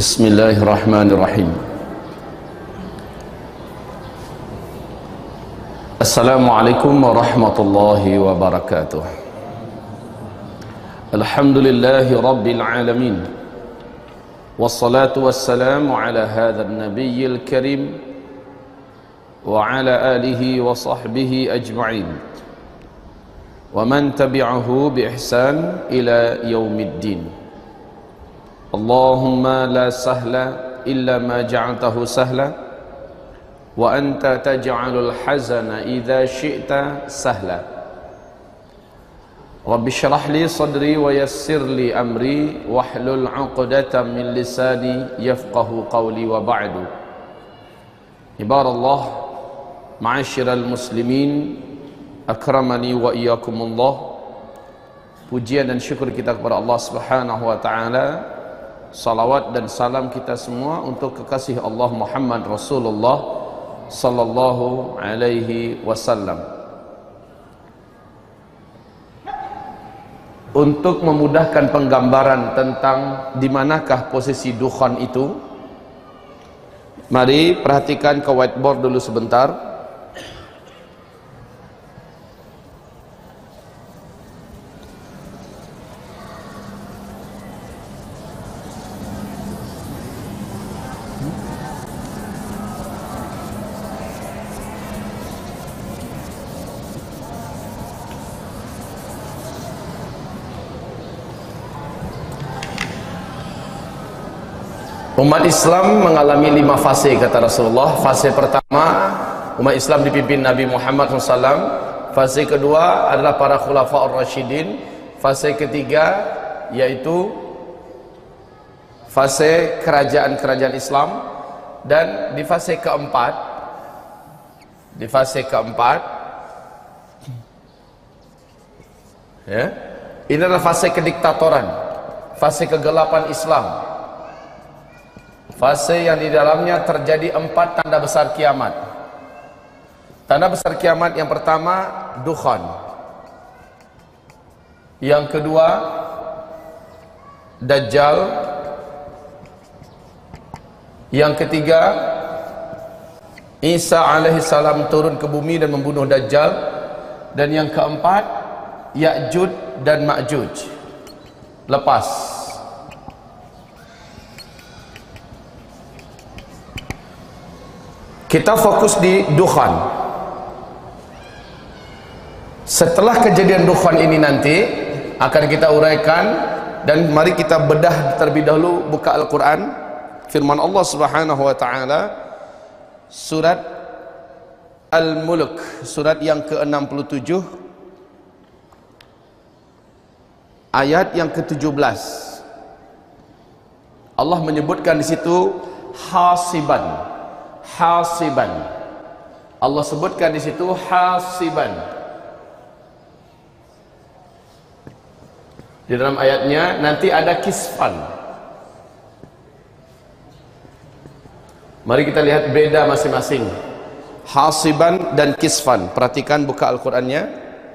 Bismillahirrahmanirrahim. Assalamualaikum warahmatullahi wabarakatuh. Alhamdulillahi rabbil alamin. Wassalatu wassalamu ala hadzal nabiyyil karim wa ala alihi wa sahbihi ajma'in. Wa man tabi'ahu bi ihsan ila yaumiddin. Allahumma la sahla illa ma ja'altahu sahla wa anta taj'alul hazana idza syi'ta sahla. Rabbi shrah li sadri wa yassir li amri wahlul 'uqdatam min lisani yafqahu qawli wa ba'du. Ibarallah, ma'asyiral muslimin, akramani wa iyyakumullah. Pujian dan syukur kita kepada Allah Subhanahu wa taala. Salawat dan salam kita semua untuk kekasih Allah Muhammad Rasulullah sallallahu alaihi wasallam. Untuk memudahkan penggambaran tentang di manakah posisi dukhan itu, mari perhatikan ke whiteboard dulu sebentar. Umat Islam mengalami 5 fase kata Rasulullah. Fase pertama, umat Islam dipimpin Nabi Muhammad SAW. Fase kedua adalah para khulafa'ur rasyidin. Fase ketiga yaitu fase kerajaan-kerajaan Islam. Dan di fase keempat, ya, ini adalah fase kediktatoran, fase kegelapan Islam. Fase yang di dalamnya terjadi 4 tanda besar kiamat. Tanda besar kiamat yang pertama, dukhan. Yang kedua, Dajjal. Yang ketiga, Isa alaihissalam turun ke bumi dan membunuh Dajjal. Dan yang keempat, Ya'juj dan Ma'juj. Lepas. Kita fokus di dukhan. Setelah kejadian dukhan ini nanti akan kita uraikan, dan mari kita bedah terlebih dahulu, buka Al-Quran. Firman Allah Subhanahu wa taala surat Al-Mulk, surat yang ke-67 ayat yang ke-17. Allah menyebutkan di situ hasiban. Allah sebutkan di situ hasiban. Di dalam ayatnya nanti ada kisfan. Mari kita lihat beda masing-masing, hasiban dan kisfan. Perhatikan, buka Al-Qur'annya.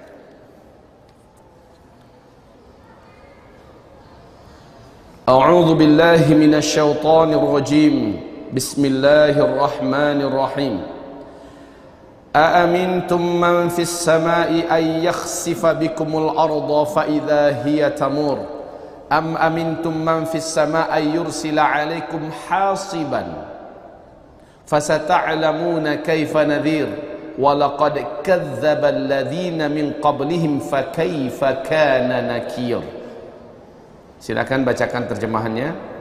A'udzu billahi minasyaitonir rajim. Bismillahirrahmanirrahim. Aamintum man fis samai ay yakhsifa bikumul arda fa idza hiya tamur am amintum man fis samai ay yursila alaikum hasiban fasata'lamuna kaifa nadhir wa laqad kadzdzaba alladhina min qablihim fa kaifa kana nakir. Silakan bacakan terjemahannya.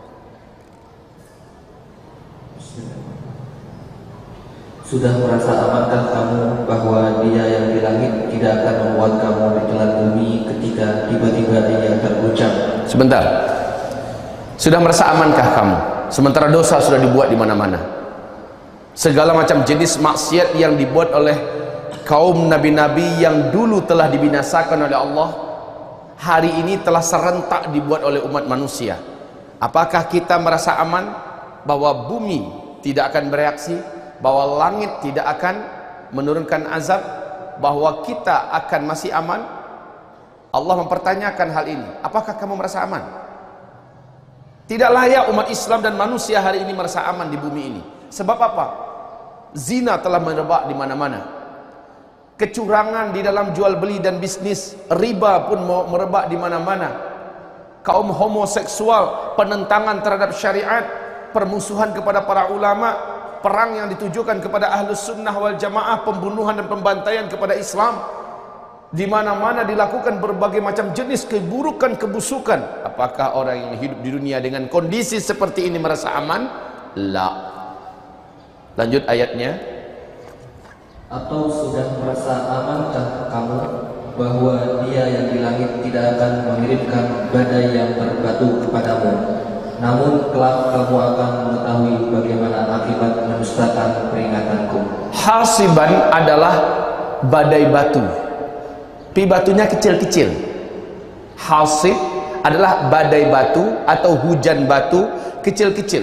Sudah merasa amankah kamu bahwa Dia yang di langit tidak akan membuat kamu ditelan bumi ketika tiba-tiba Ia terucap? Sebentar. Sudah merasa amankah kamu sementara dosa sudah dibuat di mana-mana? Segala macam jenis maksiat yang dibuat oleh kaum nabi-nabi yang dulu telah dibinasakan oleh Allah, hari ini telah serentak dibuat oleh umat manusia. Apakah kita merasa aman bahwa bumi tidak akan bereaksi, bahwa langit tidak akan menurunkan azab, bahwa kita akan masih aman? Allah mempertanyakan hal ini. Apakah kamu merasa aman? Tidak layak umat Islam dan manusia hari ini merasa aman di bumi ini. Sebab apa? Zina telah merebak di mana-mana. Kecurangan di dalam jual beli dan bisnis, riba pun merebak di mana-mana. Kaum homoseksual, penentangan terhadap syariat, permusuhan kepada para ulama, perang yang ditujukan kepada ahlus sunnah wal jamaah, pembunuhan dan pembantaian kepada Islam. Di mana-mana dilakukan berbagai macam jenis keburukan, kebusukan. Apakah orang yang hidup di dunia dengan kondisi seperti ini merasa aman? La. Lanjut ayatnya. Atau sudah merasa amankah kamu bahwa Dia yang di langit tidak akan mengirimkan badai yang berbatu kepadamu, namun kelak kamu akan mengetahui bagaimana akibat mendustakan peringatanku. Hasiban adalah badai batu. Pi batunya kecil-kecil. Hasib adalah badai batu atau hujan batu kecil-kecil.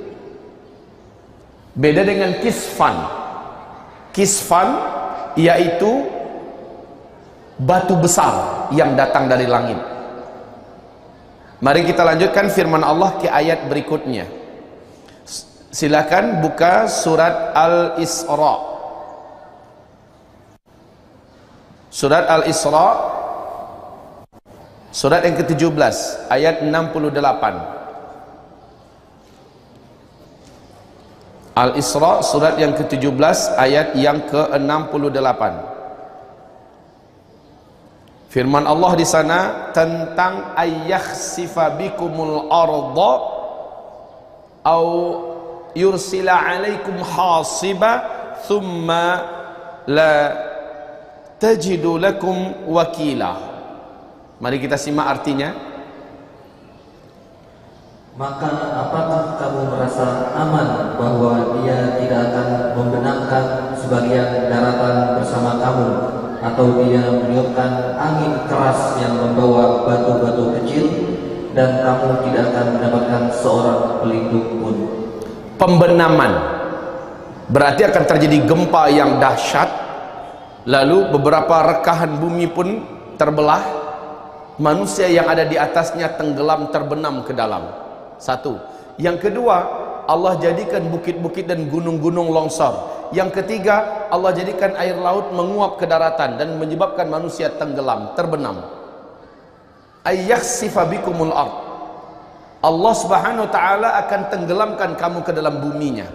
Beda dengan kisfan. Kisfan yaitu batu besar yang datang dari langit. Mari kita lanjutkan firman Allah ke ayat berikutnya. Silakan buka surat Al-Isra. Surat Al-Isra, surat yang ke-17 ayat 68. Al-Isra surat yang ke-17 ayat yang ke-68. Firman Allah di sana tentang ayyakhsifa bikumul arda au yursila alaikum hasiba thumma la tajidu lakum wakila. Mari kita simak artinya. Maka apakah kamu merasa aman bahwa Dia tidak akan membenamkan sebagian daratan bersama kamu, atau Dia meniupkan angin keras yang membawa batu-batu kecil, dan kamu tidak akan mendapatkan seorang pelindung pun? Pembenaman berarti akan terjadi gempa yang dahsyat, lalu beberapa rekahan bumi pun terbelah, manusia yang ada di atasnya tenggelam, terbenam ke dalam. Satu. Yang kedua, Allah jadikan bukit-bukit dan gunung-gunung longsor. Yang ketiga, Allah jadikan air laut menguap ke daratan dan menyebabkan manusia tenggelam, terbenam. Ayyakhsifa bikumul ard. Allah Subhanahu wa taala akan tenggelamkan kamu ke dalam buminya.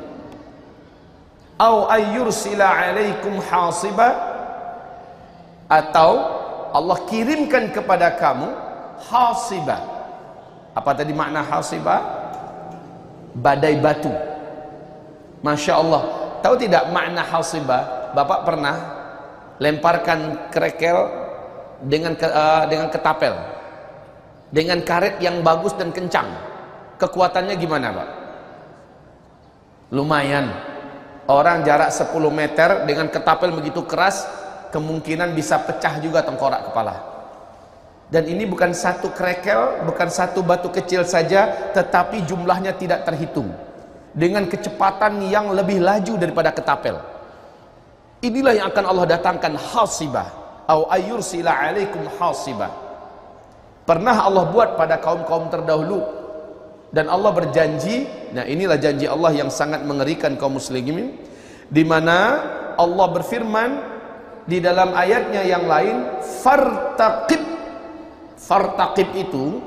Au ayyursila alaikum hasiba, atau Allah kirimkan kepada kamu hasiba. Apa tadi makna hasiba? Badai batu. Masya Allah. Tahu tidak makna hasiba? Bapak pernah lemparkan kerikil dengan ketapel, dengan karet yang bagus dan kencang. Kekuatannya gimana, Pak? Lumayan. Orang jarak 10 meter dengan ketapel begitu keras, kemungkinan bisa pecah juga tengkorak kepala. Dan ini bukan satu kerikil, bukan satu batu kecil saja, tetapi jumlahnya tidak terhitung. Dengan kecepatan yang lebih laju daripada ketapel. Inilah yang akan Allah datangkan hasibah. Au ayyursila alaikum hasibah. Pernah Allah buat pada kaum-kaum terdahulu. Dan Allah berjanji, nah inilah janji Allah yang sangat mengerikan kaum muslimin, di mana Allah berfirman di dalam ayatnya yang lain, fartaqib. Fartaqib itu,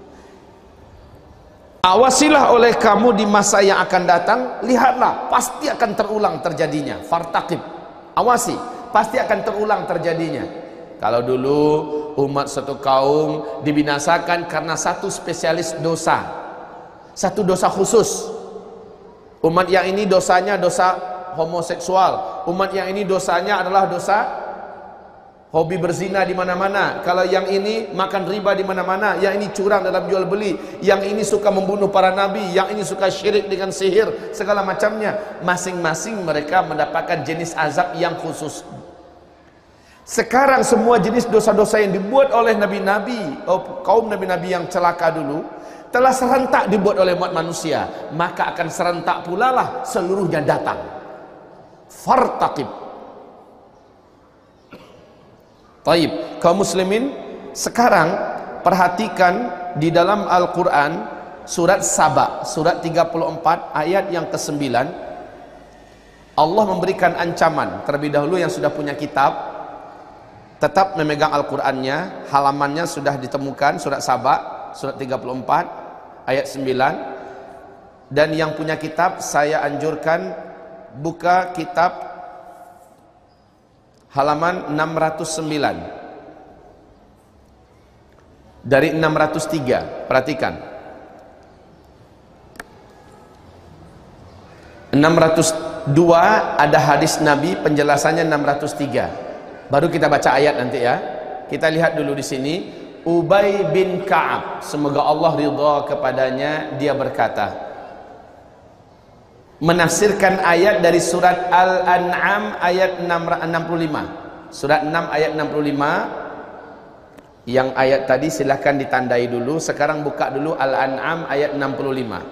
awasilah oleh kamu di masa yang akan datang, lihatlah, pasti akan terulang terjadinya. Fartaqib, awasi, pasti akan terulang terjadinya. Kalau dulu umat satu kaum dibinasakan karena satu spesialis dosa, satu dosa khusus. Umat yang ini dosanya dosa homoseksual, umat yang ini dosanya adalah dosa hobi berzina di mana-mana. Kalau yang ini makan riba di mana-mana, yang ini curang dalam jual beli, yang ini suka membunuh para nabi, yang ini suka syirik dengan sihir, segala macamnya. Masing-masing mereka mendapatkan jenis azab yang khusus. Sekarang semua jenis dosa-dosa yang dibuat oleh nabi-nabi, kaum nabi-nabi yang celaka dulu, telah serentak dibuat oleh umat manusia. Maka akan serentak pula lah seluruhnya datang. Fartaqib. Taib, kaum muslimin, sekarang perhatikan di dalam Al-Quran surat Saba, surat 34 ayat yang ke-9. Allah memberikan ancaman terlebih dahulu yang sudah punya kitab, tetap memegang Al-Qur'annya, halamannya sudah ditemukan, surat Saba, surat 34 ayat 9. Dan yang punya kitab, saya anjurkan buka kitab halaman 609 dari 603. Perhatikan, 602 ada hadis Nabi, penjelasannya 603. Baru kita baca ayat nanti ya. Kita lihat dulu di sini. Ubay bin Ka'ab, semoga Allah ridha kepadanya, dia berkata, menafsirkan ayat dari surat Al-An'am ayat 65. Surat 6 ayat 65. Yang ayat tadi silahkan ditandai dulu. Sekarang buka dulu Al-An'am ayat 65.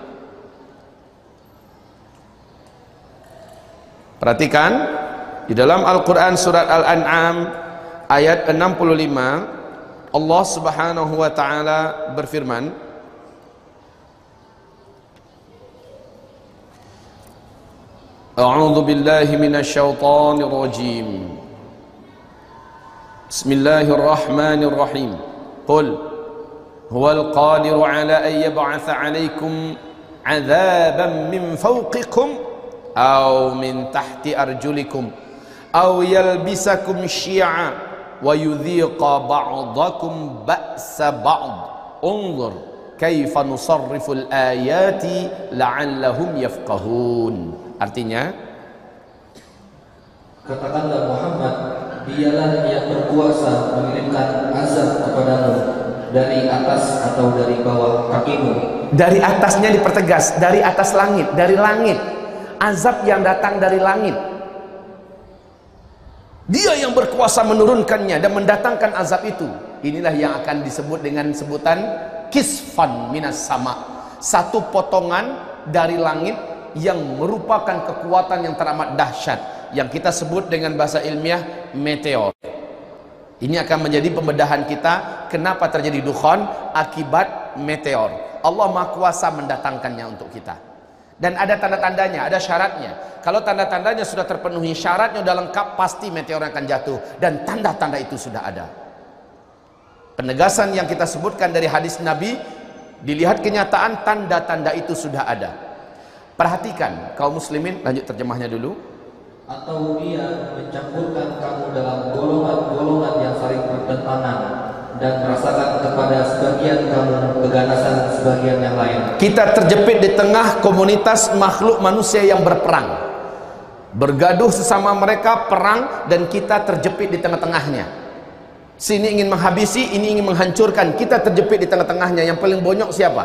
Perhatikan, di dalam Al-Quran surat Al-An'am ayat 65, Allah subhanahu wa ta'ala berfirman, A'udzu billahi minasyaitonir rajim. Bismillahirrahmanirrahim. Qul huwal qadiru ala an yab'atsa 'alaikum 'adzaban min fawqikum aw min tahti arjulikum aw yalbisakum syi'a wa yudhiqa ba'dakum ba'sa ba'd. Unzur kaifa nusarriful ayati la'allahum yafqahun. Artinya, katakanlah Muhammad, dialah yang berkuasa mengirimkan azab kepadamu dari atas atau dari bawah kakimu. Dari atasnya dipertegas, dari atas langit, dari langit. Azab yang datang dari langit. Dia yang berkuasa menurunkannya dan mendatangkan azab itu. Inilah yang akan disebut dengan sebutan kisfan minas sama. Satu potongan dari langit yang merupakan kekuatan yang teramat dahsyat, yang kita sebut dengan bahasa ilmiah meteor. Ini akan menjadi pembedahan kita kenapa terjadi dukhan akibat meteor. Allah Maha Kuasa mendatangkannya untuk kita. Dan ada tanda-tandanya, ada syaratnya. Kalau tanda-tandanya sudah terpenuhi, syaratnya sudah lengkap, pasti meteor akan jatuh. Dan tanda-tanda itu sudah ada. Penegasan yang kita sebutkan dari hadis Nabi, dilihat kenyataan, tanda-tanda itu sudah ada. Perhatikan kaum muslimin, lanjut terjemahnya dulu. Atau dia mencampurkan kamu dalam golongan-golongan yang saling bertentangan dan merasakan kepada sebagian kamu keganasan sebagian yang lain. Kita terjepit di tengah komunitas makhluk manusia yang berperang, bergaduh sesama mereka, perang, dan kita terjepit di tengah-tengahnya. Sini ingin menghabisi, ini ingin menghancurkan. Kita terjepit di tengah-tengahnya. Yang paling bonyok siapa?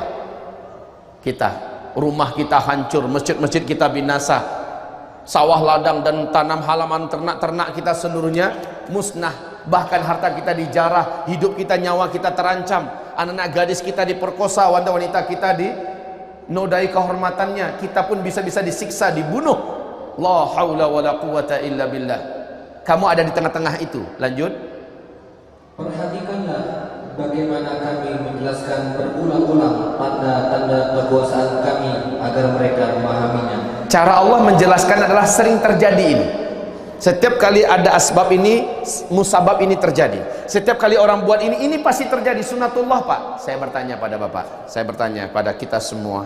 Kita. Rumah kita hancur, masjid-masjid kita binasa, sawah ladang dan tanam halaman ternak-ternak kita seluruhnya musnah. Bahkan harta kita dijarah, hidup kita, nyawa kita terancam, anak-anak gadis kita diperkosa, wanita-wanita kita dinodai kehormatannya, kita pun bisa-bisa disiksa, dibunuh. La haula wala quwata illa billah. Kamu ada di tengah-tengah itu. Lanjut. Perhatikanlah bagaimana kami menjelaskan berulang-ulang tanda-tanda kekuasaan kami agar mereka memahaminya. Cara Allah menjelaskan adalah sering terjadi ini. Setiap kali ada asbab ini, musabab ini terjadi. Setiap kali orang buat ini pasti terjadi. Sunnatullah, Pak. Saya bertanya pada Bapak, saya bertanya pada kita semua,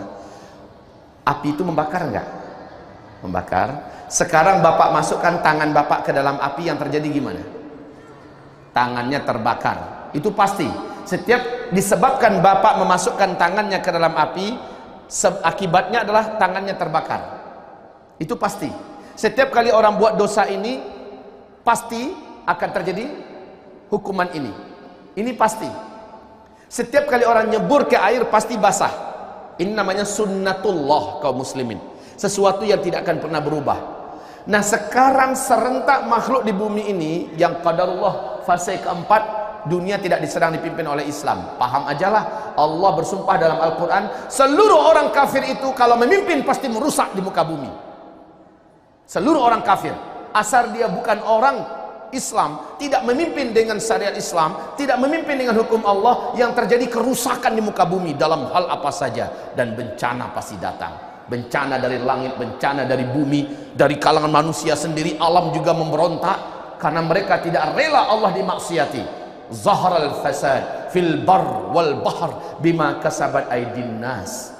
api itu membakar enggak? Membakar. Sekarang Bapak masukkan tangan Bapak ke dalam api, yang terjadi gimana? Tangannya terbakar. Itu pasti. Setiap disebabkan Bapak memasukkan tangannya ke dalam api, akibatnya adalah tangannya terbakar. Itu pasti. Setiap kali orang buat dosa ini, pasti akan terjadi hukuman ini. Ini pasti. Setiap kali orang nyebur ke air, pasti basah. Ini namanya sunnatullah kaum muslimin. Sesuatu yang tidak akan pernah berubah. Nah, sekarang serentak makhluk di bumi ini, yang qadarullah fase keempat, dunia tidak diserang dipimpin oleh Islam. Paham ajalah, Allah bersumpah dalam Al-Quran, seluruh orang kafir itu kalau memimpin pasti merusak di muka bumi. Seluruh orang kafir, asal dia bukan orang Islam, tidak memimpin dengan syariat Islam, tidak memimpin dengan hukum Allah, yang terjadi kerusakan di muka bumi dalam hal apa saja, dan bencana pasti datang. Bencana dari langit, bencana dari bumi, dari kalangan manusia sendiri. Alam juga memberontak karena mereka tidak rela Allah dimaksiati. Zahral fasad fil bar wal bahr bima kasabat aydin nas.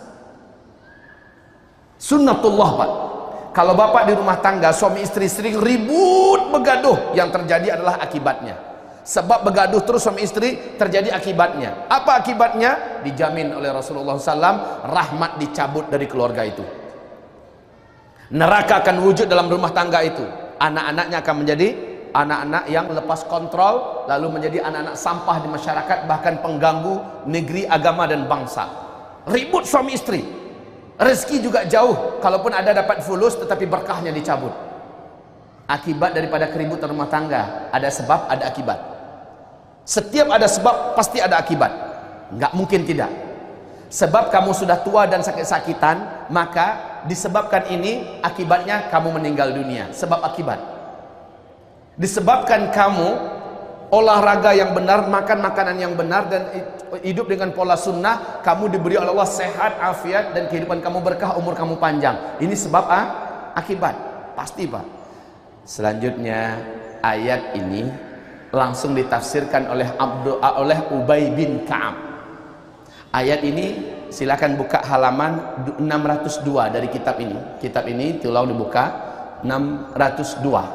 Sunnatullah, Pak. Kalau bapak di rumah tangga, suami istri sering ribut begaduh, yang terjadi adalah akibatnya. Sebab begaduh terus suami istri, terjadi akibatnya. Apa akibatnya? Dijamin oleh Rasulullah SAW, rahmat dicabut dari keluarga itu. Neraka akan wujud dalam rumah tangga itu. Anak-anaknya akan menjadi anak-anak yang lepas kontrol, lalu menjadi anak-anak sampah di masyarakat, bahkan pengganggu negeri, agama dan bangsa. Ribut suami istri. Rezeki juga jauh, kalaupun ada dapat fulus tetapi berkahnya dicabut. Akibat daripada keributan rumah tangga, ada sebab, ada akibat. Setiap ada sebab pasti ada akibat, nggak mungkin tidak. Sebab kamu sudah tua dan sakit-sakitan, maka disebabkan ini, akibatnya kamu meninggal dunia. Sebab akibat. Disebabkan kamu olahraga yang benar, makan makanan yang benar, dan hidup dengan pola sunnah, kamu diberi oleh Allah sehat, afiat, dan kehidupan kamu berkah, umur kamu panjang. Ini sebab akibat, pasti, Pak. Selanjutnya ayat ini langsung ditafsirkan oleh Ubay bin Ka'ab. Ayat ini silakan buka halaman 602 dari kitab ini. Kitab ini tolong dibuka 602.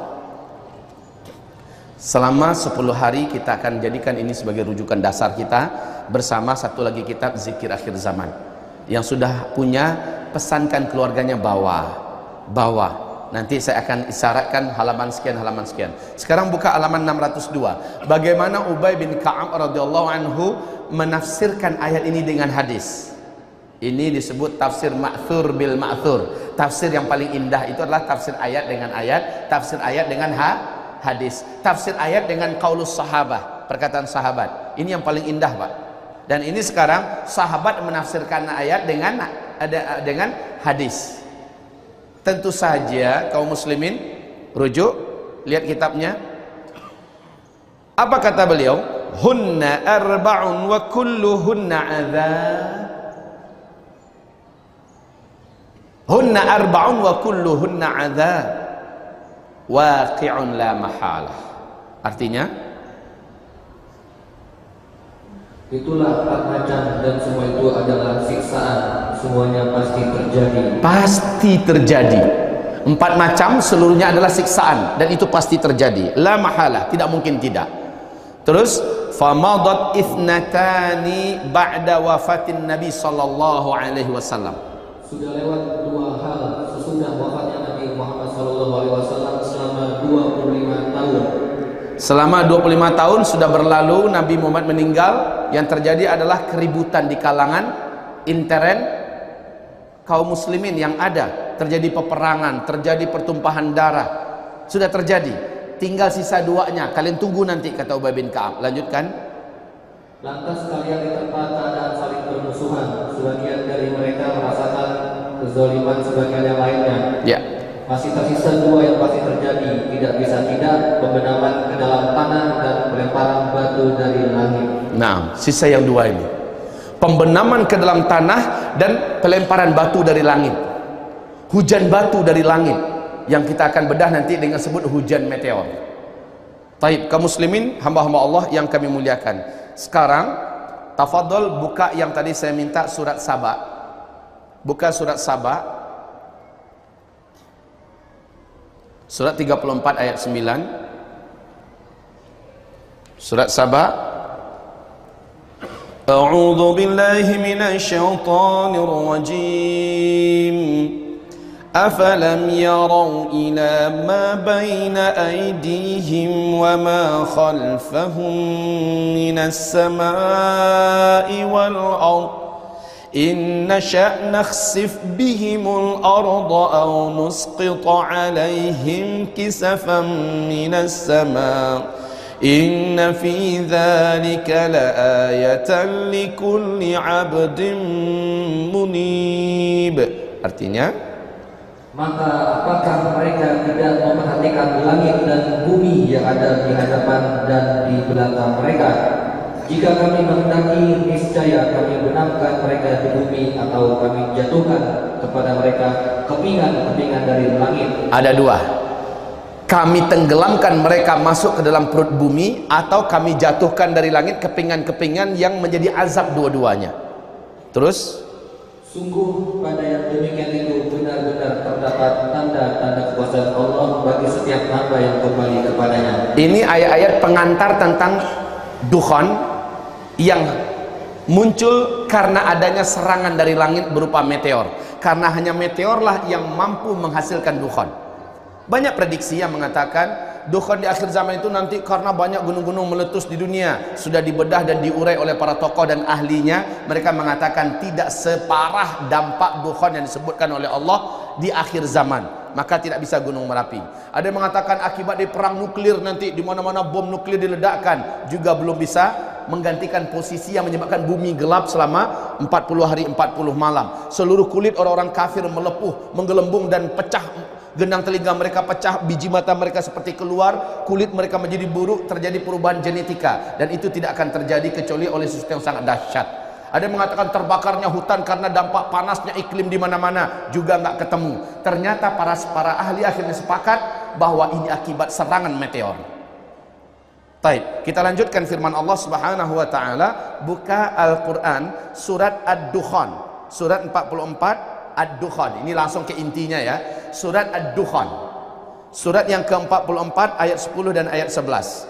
Selama 10 hari kita akan jadikan ini sebagai rujukan dasar kita, bersama satu lagi kitab Zikir Akhir Zaman. Yang sudah punya, pesankan keluarganya bawa. Nanti saya akan isyaratkan halaman sekian, halaman sekian. Sekarang buka halaman 602. Bagaimana Ubay bin Ka'ab radhiyallahu anhu menafsirkan ayat ini dengan hadis. Ini disebut tafsir ma'thur bil ma'thur. Tafsir yang paling indah itu adalah tafsir ayat dengan ayat, tafsir ayat dengan hadis, tafsir ayat dengan qaulus sahabah, perkataan sahabat. Ini yang paling indah, Pak. Dan ini sekarang sahabat menafsirkan ayat dengan hadis. Tentu saja kaum muslimin rujuk, lihat kitabnya. Apa kata beliau? Hunna arba'un wa kulluhunna adzab. Hunna arba'un wa kulluhunna adzab. Waqi'un la mahalah. Artinya, itulah 4 macam, dan semua itu adalah siksaan. Semuanya pasti terjadi. Pasti terjadi. 4 macam seluruhnya adalah siksaan, dan itu pasti terjadi. La mahalah, tidak mungkin tidak. Terus, famadat ithnatani ba'da wafatin Nabi sallallahu alaihi wasallam. Sudah lewat 2 hal sesudah wafatnya Nabi Muhammad sallallahu alaihi wasallam selama 25 tahun. Selama 25 tahun sudah berlalu, Nabi Muhammad meninggal. Yang terjadi adalah keributan di kalangan intern kaum muslimin yang ada. Terjadi peperangan, terjadi pertumpahan darah. Sudah terjadi. Tinggal sisa 2-nya. Kalian tunggu nanti, kata Ubay bin Ka'ab. Lanjutkan. Lantas kalian di tempat keadaan saling bermusuhan. Sebagian dari mereka merasakan kezaliman sebagian yang lainnya. Ya. Masih tersisa 2 yang pasti terjadi. Tidak bisa tidak, pembenaman ke dalam tanah dan pelemparan batu dari langit. Nah, sisa yang 2 ini. Pembenaman ke dalam tanah dan pelemparan batu dari langit. Hujan batu dari langit, yang kita akan bedah nanti dengan sebut hujan meteor. Taib, kaum muslimin, hamba-hamba Allah yang kami muliakan. Sekarang, tafadhol buka yang tadi saya minta, surat Saba. Buka surat Saba. Surat 34 ayat 9. Surat Saba. A'udzu billahi minasy syaithanir rajim. Afalam yarau ila ma baina aydihim wa ma khalfahum minas samaa'i wal ardh. إن نشأ نخسف بهم الأرض أو نسقط عليهم كسفا من السماء إن في ذلك لآية لكل عبد منيب. Artinya, Maka apakah mereka tidak memperhatikan langit dan bumi yang ada di hadapan dan di belakang mereka? Jika kami menghendaki, niscaya kami benamkan mereka di bumi, atau kami jatuhkan kepada mereka kepingan-kepingan dari langit. Ada dua, kami tenggelamkan mereka masuk ke dalam perut bumi, atau kami jatuhkan dari langit kepingan-kepingan yang menjadi azab dua-duanya. Terus, sungguh pada yang demikian itu benar-benar terdapat tanda-tanda kuasa Allah bagi setiap hamba yang kembali kepadanya. Ini ayat-ayat pengantar tentang dukhan yang muncul karena adanya serangan dari langit berupa meteor. Karena hanya meteorlah yang mampu menghasilkan dukhan. Banyak prediksi yang mengatakan dukhan di akhir zaman itu nanti karena banyak gunung-gunung meletus di dunia. Sudah dibedah dan diurai oleh para tokoh dan ahlinya. Mereka mengatakan tidak separah dampak dukhan yang disebutkan oleh Allah di akhir zaman. Maka tidak bisa gunung Merapi. Ada yang mengatakan akibat dari perang nuklir nanti di mana-mana bom nuklir diledakkan, juga belum bisa menggantikan posisi yang menyebabkan bumi gelap selama 40 hari 40 malam. Seluruh kulit orang-orang kafir melepuh, menggelembung dan pecah. Genang telinga mereka pecah, biji mata mereka seperti keluar, kulit mereka menjadi buruk, terjadi perubahan genetika, dan itu tidak akan terjadi kecuali oleh sesuatu yang sangat dahsyat. Ada yang mengatakan terbakarnya hutan karena dampak panasnya iklim di mana-mana, juga nggak ketemu. Ternyata para ahli akhirnya sepakat bahwa ini akibat serangan meteor. Baik, kita lanjutkan firman Allah Subhanahu wa taala. Buka Al-Qur'an surat Ad-Dukhan, surat 44 Ad-Dukhan. Ini langsung ke intinya ya. Surat Ad-Dukhan, surat yang ke-44 ayat 10 dan ayat 11.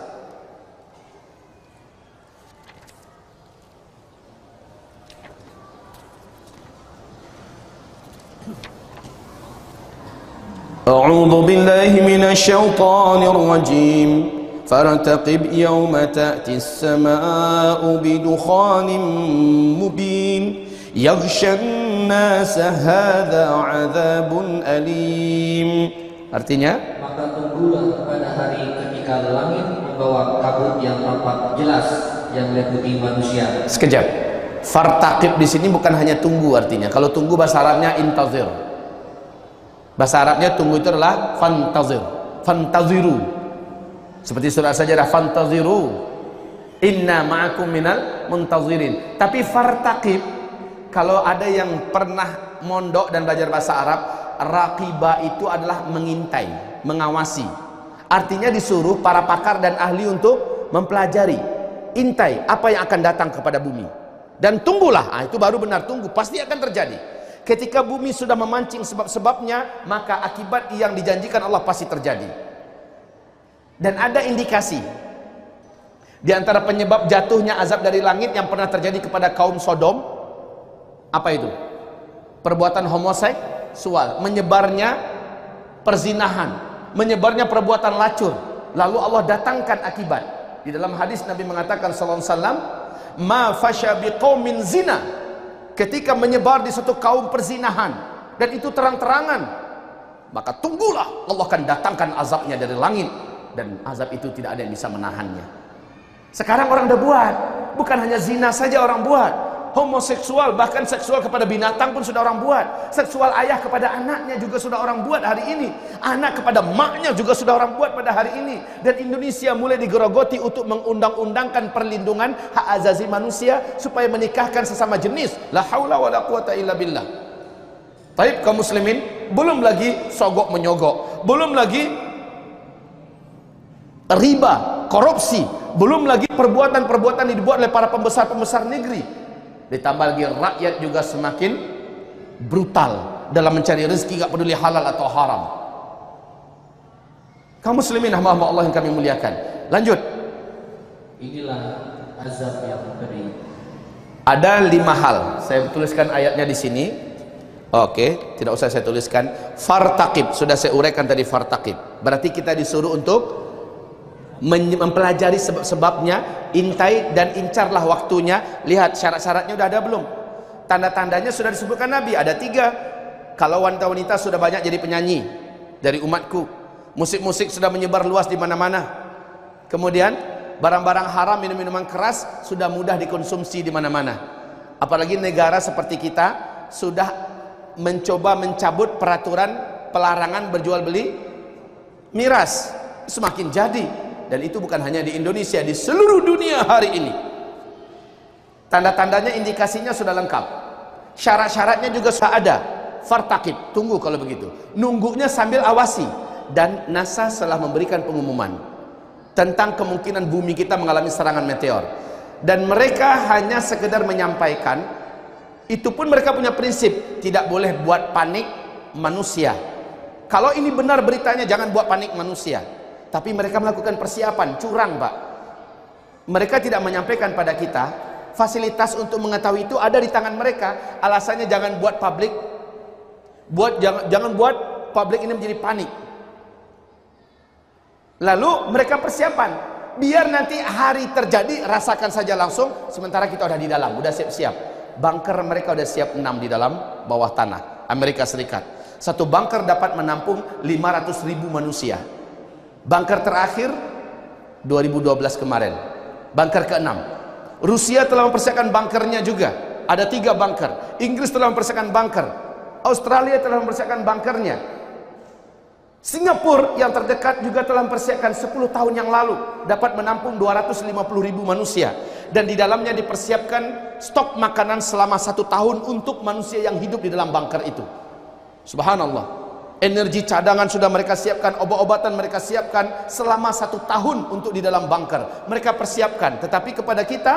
A'udzu billahi minasy syaithanir rajim. Fartaqib yawma ta'ti as-samaa'u bidukhanin mubin yaghsha an-nasa hadza 'adzabun alim. Artinya, maka tunggulah pada hari ketika langit membawa kabut yang tampak jelas yang meliputi manusia. Sekejap. Fartaqib di sini bukan hanya tunggu artinya. Kalau tunggu bahasa Arabnya intazir. Bahasa Arabnya tunggu itu adalah fantazir. Fantaziru. Seperti surah Sajadah, fantaziru inna ma'akum minal muntazirin. Tapi fartaqib, kalau ada yang pernah mondok dan belajar bahasa Arab, raqiba itu adalah mengintai, mengawasi. Artinya disuruh para pakar dan ahli untuk mempelajari, intai apa yang akan datang kepada bumi, dan tunggulah. Itu baru benar tunggu, pasti akan terjadi. Ketika bumi sudah memancing sebab-sebabnya, maka akibat yang dijanjikan Allah pasti terjadi. Dan ada indikasi di antara penyebab jatuhnya azab dari langit yang pernah terjadi kepada kaum Sodom. Apa itu? Perbuatan homoseksual, menyebarnya perzinahan, menyebarnya perbuatan lacur. Lalu Allah datangkan akibat. Di dalam hadis Nabi mengatakan sallallahu alaihi wasallam, ma fasha biqaumin zina. Ketika menyebar di satu kaum perzinahan dan itu terang-terangan, maka tunggulah, Allah akan datangkan azabnya dari langit, dan azab itu tidak ada yang bisa menahannya. Sekarang orang udah buat, bukan hanya zina saja orang buat, homoseksual, bahkan seksual kepada binatang pun sudah orang buat. Seksual ayah kepada anaknya juga sudah orang buat hari ini. Anak kepada maknya juga sudah orang buat pada hari ini. Dan Indonesia mulai digerogoti untuk mengundang-undangkan perlindungan hak azazi manusia supaya menikahkan sesama jenis. La haula wala quwata illa billah. Baik kaum muslimin, belum lagi sogok menyogok, belum lagi riba, korupsi, belum lagi perbuatan-perbuatan yang dibuat oleh para pembesar-pembesar negeri. Ditambah lagi rakyat juga semakin brutal dalam mencari rezeki, gak peduli halal atau haram. Kaum muslimin hamba-hamba Allah yang kami muliakan. Lanjut. Inilah azab yang pedih. Ada 5 hal. Saya tuliskan ayatnya di sini. Oke, tidak usah saya tuliskan. Fartaqib, sudah saya uraikan tadi fartaqib. Berarti kita disuruh untuk mempelajari sebab-sebabnya, intai dan incarlah waktunya. Lihat syarat-syaratnya udah ada belum? Tanda-tandanya sudah disebutkan Nabi, ada 3. Kalau wanita-wanita sudah banyak jadi penyanyi dari umatku, musik-musik sudah menyebar luas di mana-mana, kemudian barang-barang haram, minum-minuman keras sudah mudah dikonsumsi di mana-mana. Apalagi negara seperti kita sudah mencoba mencabut peraturan pelarangan berjual beli miras. Semakin jadi, dan itu bukan hanya di Indonesia, di seluruh dunia hari ini. Tanda-tandanya, indikasinya sudah lengkap, syarat-syaratnya juga sudah ada. Fartakib, tunggu kalau begitu, nunggunya sambil awasi. Dan NASA telah memberikan pengumuman tentang kemungkinan bumi kita mengalami serangan meteor, dan mereka hanya sekedar menyampaikan. Itu pun mereka punya prinsip, tidak boleh buat panik manusia. Kalau ini benar beritanya, jangan buat panik manusia. Tapi mereka melakukan persiapan, curang Pak. Mereka tidak menyampaikan pada kita, fasilitas untuk mengetahui itu ada di tangan mereka. Alasannya jangan buat publik, jangan buat publik ini menjadi panik. Lalu mereka persiapan, biar nanti hari terjadi rasakan saja langsung, sementara kita udah di dalam, udah siap-siap. Bunker mereka udah siap 6 di dalam bawah tanah Amerika Serikat. Satu bunker dapat menampung 500.000 manusia. Bunker terakhir 2012 kemarin, bunker ke-6. Rusia telah mempersiapkan bunkernya juga, ada 3 bunker. Inggris telah mempersiapkan bunker, Australia telah mempersiapkan bunkernya. Singapura yang terdekat juga telah mempersiapkan 10 tahun yang lalu, dapat menampung 250.000 manusia. Dan di dalamnya dipersiapkan stok makanan selama 1 tahun untuk manusia yang hidup di dalam bunker itu. Subhanallah. Energi cadangan sudah mereka siapkan, obat-obatan mereka siapkan selama 1 tahun untuk di dalam bunker. Mereka persiapkan, tetapi kepada kita,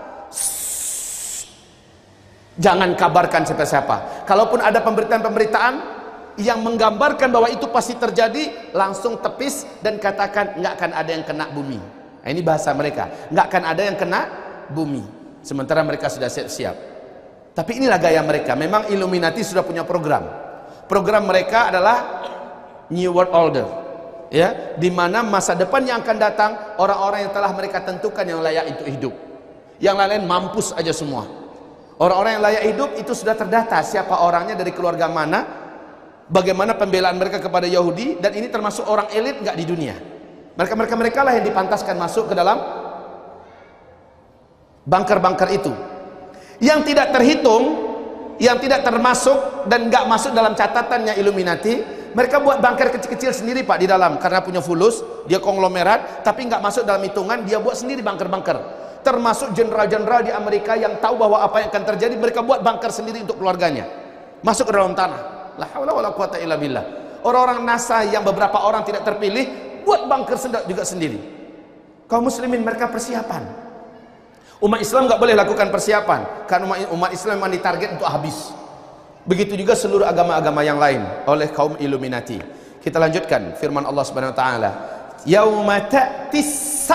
jangan kabarkan siapa-siapa. Kalaupun ada pemberitaan-pemberitaan yang menggambarkan bahwa itu pasti terjadi, langsung tepis dan katakan nggak akan ada yang kena bumi. Nah, ini bahasa mereka, nggak akan ada yang kena bumi. Sementara mereka sudah siap-siap. Tapi inilah gaya mereka. Memang Illuminati sudah punya program. Program mereka adalah New World Order, ya, di mana masa depan yang akan datang orang-orang yang telah mereka tentukan yang layak untuk hidup. Yang lain-lain mampus aja semua. Orang-orang yang layak hidup itu sudah terdata, siapa orangnya, dari keluarga mana, bagaimana pembelaan mereka kepada Yahudi, dan ini termasuk orang elit nggak di dunia. Mereka lah yang dipantaskan masuk ke dalam bunker-bunker itu. Yang tidak terhitung, yang tidak termasuk dan nggak masuk dalam catatannya Illuminati, mereka buat bunker kecil-kecil sendiri Pak di dalam, karena punya fulus, dia konglomerat, tapi nggak masuk dalam hitungan, dia buat sendiri bunker-bunker. Termasuk jenderal-jenderal di Amerika yang tahu bahwa apa yang akan terjadi, mereka buat bunker sendiri untuk keluarganya, masuk ke dalam tanah. La haula wala quwata illa billah. Orang-orang NASA yang beberapa orang tidak terpilih buat bunker juga sendiri. Kaum muslimin mereka persiapan. Umat Islam nggak boleh lakukan persiapan, karena umat Islam memang ditarget untuk habis. Begitu juga seluruh agama-agama yang lain oleh kaum Illuminati. Kita lanjutkan firman Allah Subhanahu wa taala. Yauma ta'tis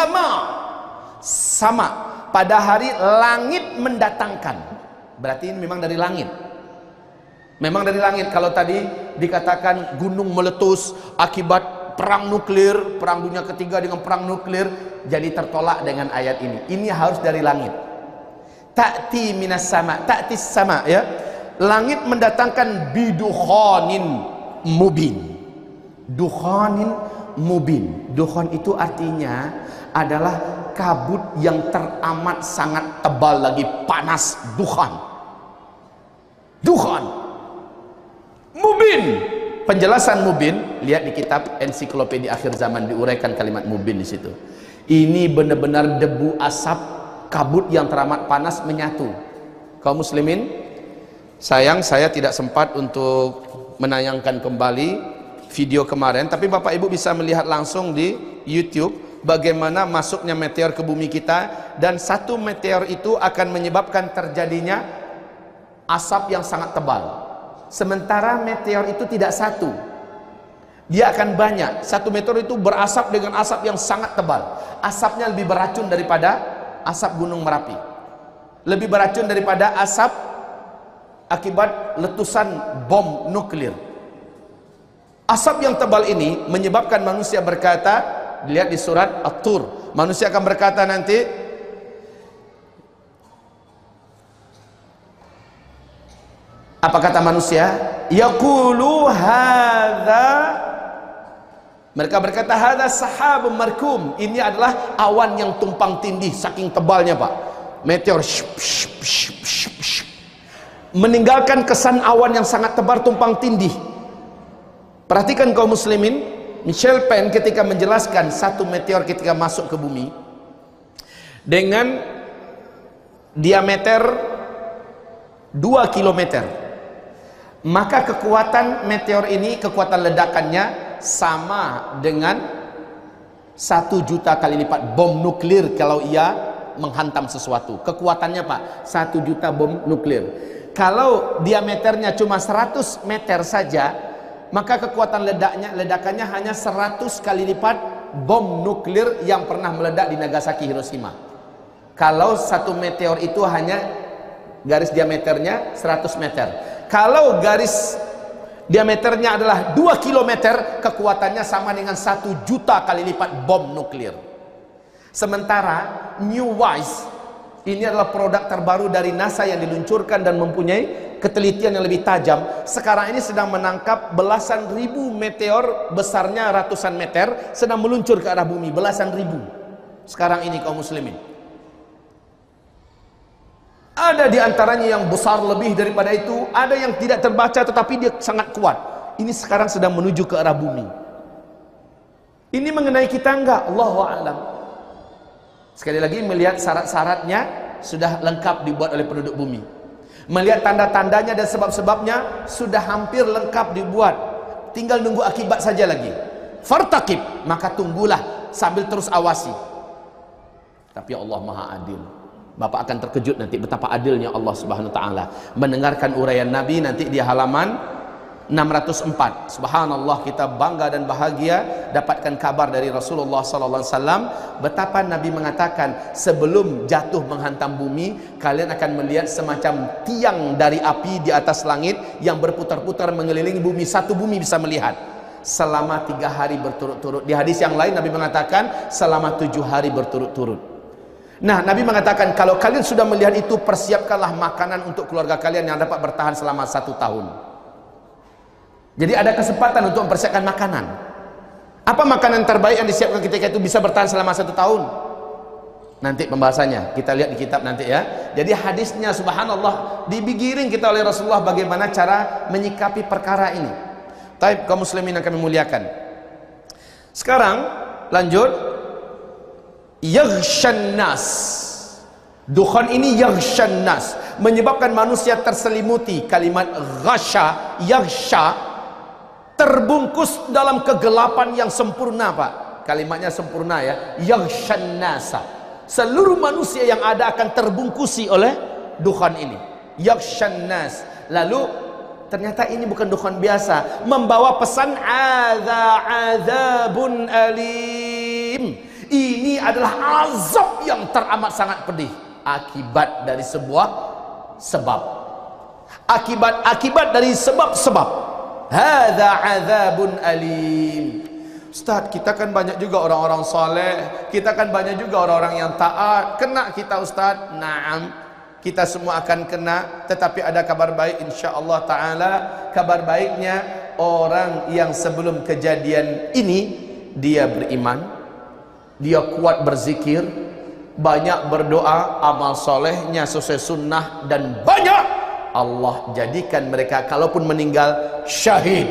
sama, pada hari langit mendatangkan. Berarti ini memang dari langit. Memang dari langit. Kalau tadi dikatakan gunung meletus akibat perang nuklir, perang dunia ketiga dengan perang nuklir, jadi tertolak dengan ayat ini. Ini harus dari langit. Ta'ti minas sama, ta'tis sama, ya. Langit mendatangkan bidukhanin mubin. Dukhanin mubin. Dukhan itu artinya adalah kabut yang teramat sangat tebal lagi panas. Dukhan. Dukhan mubin. Penjelasan mubin, lihat di kitab Ensiklopedia Akhir Zaman, diuraikan kalimat mubin di situ. Ini benar-benar debu asap kabut yang teramat panas menyatu. Kaum muslimin, sayang saya tidak sempat untuk menayangkan kembali video kemarin, tapi Bapak Ibu bisa melihat langsung di YouTube bagaimana masuknya meteor ke bumi kita, dan satu meteor itu akan menyebabkan terjadinya asap yang sangat tebal. Sementara meteor itu tidak satu, dia akan banyak. Satu meteor itu berasap dengan asap yang sangat tebal. Asapnya lebih beracun daripada asap gunung Merapi, lebih beracun daripada asap akibat letusan bom nuklir. Asap yang tebal ini menyebabkan manusia berkata, dilihat di surat At-Tur, manusia akan berkata nanti, apa kata manusia? Yaqulu hadza, mereka berkata hadza sahabun markum, ini adalah awan yang tumpang tindih saking tebalnya Pak. Meteor meninggalkan kesan awan yang sangat tebal tumpang tindih. Perhatikan kaum muslimin, Michel Penn ketika menjelaskan satu meteor ketika masuk ke bumi dengan diameter 2 kilometer, maka kekuatan meteor ini, kekuatan ledakannya sama dengan 1 juta kali lipat bom nuklir kalau ia menghantam sesuatu. Kekuatannya Pak, 1 juta bom nuklir. Kalau diameternya cuma 100 meter saja, maka kekuatan ledakannya hanya 100 kali lipat bom nuklir yang pernah meledak di Nagasaki, Hiroshima. Kalau satu meteor itu hanya garis diameternya 100 meter. Kalau garis diameternya adalah 2 kilometer, kekuatannya sama dengan 1 juta kali lipat bom nuklir. Sementara New WISE ini adalah produk terbaru dari NASA yang diluncurkan dan mempunyai ketelitian yang lebih tajam. Sekarang ini sedang menangkap belasan ribu meteor besarnya ratusan meter sedang meluncur ke arah bumi, belasan ribu. Sekarang ini kaum muslimin. Ada di antaranya yang besar lebih daripada itu, ada yang tidak terbaca tetapi dia sangat kuat. Ini sekarang sedang menuju ke arah bumi. Ini mengenai kita enggak? Allahu a'lam. Sekali lagi, melihat syarat-syaratnya sudah lengkap dibuat oleh penduduk bumi. Melihat tanda-tandanya dan sebab-sebabnya sudah hampir lengkap dibuat. Tinggal nunggu akibat saja lagi. Fartaqib, maka tunggulah sambil terus awasi. Tapi Allah Maha Adil. Bapak akan terkejut nanti betapa adilnya Allah Subhanahu wa taala. Mendengarkan uraian Nabi nanti di halaman 604. Subhanallah, kita bangga dan bahagia dapatkan kabar dari Rasulullah sallallahu alaihi wasallam betapa Nabi mengatakan sebelum jatuh menghantam bumi, kalian akan melihat semacam tiang dari api di atas langit yang berputar-putar mengelilingi bumi. Satu bumi bisa melihat selama 3 hari berturut-turut. Di hadis yang lain Nabi mengatakan selama 7 hari berturut-turut. Nah, Nabi mengatakan kalau kalian sudah melihat itu, persiapkanlah makanan untuk keluarga kalian yang dapat bertahan selama 1 tahun. Jadi ada kesempatan untuk mempersiapkan makanan. Apa makanan terbaik yang disiapkan ketika itu bisa bertahan selama 1 tahun? Nanti pembahasannya kita lihat di kitab nanti ya. Jadi hadisnya subhanallah dibigiring kita oleh Rasulullah bagaimana cara menyikapi perkara ini. Taib kaum muslimin yang kami muliakan. Sekarang lanjut. Yaghshan nas. Dukhan ini yaghshan nas, menyebabkan manusia terselimuti. Kalimat ghasya, yaghsha, terbungkus dalam kegelapan yang sempurna Pak. Kalimatnya sempurna ya. Yaghshan nasa, seluruh manusia yang ada akan terbungkusi oleh dukhan ini. Yaghshan nas. Lalu ternyata ini bukan dukhan biasa, membawa pesan azabun alim. Ini adalah azab yang teramat sangat pedih, akibat dari sebuah sebab, akibat dari sebab-sebab. Hadza azabun alim. Ustaz, kita kan banyak juga orang-orang saleh, kita kan banyak juga orang-orang yang taat. Kena kita Ustaz? Naam, kita semua akan kena. Tetapi ada kabar baik insyaallah taala. Kabar baiknya, orang yang sebelum kejadian ini dia beriman, dia kuat berzikir, banyak berdoa, amal solehnya sesuai sunnah, dan banyak Allah jadikan mereka kalaupun meninggal syahid.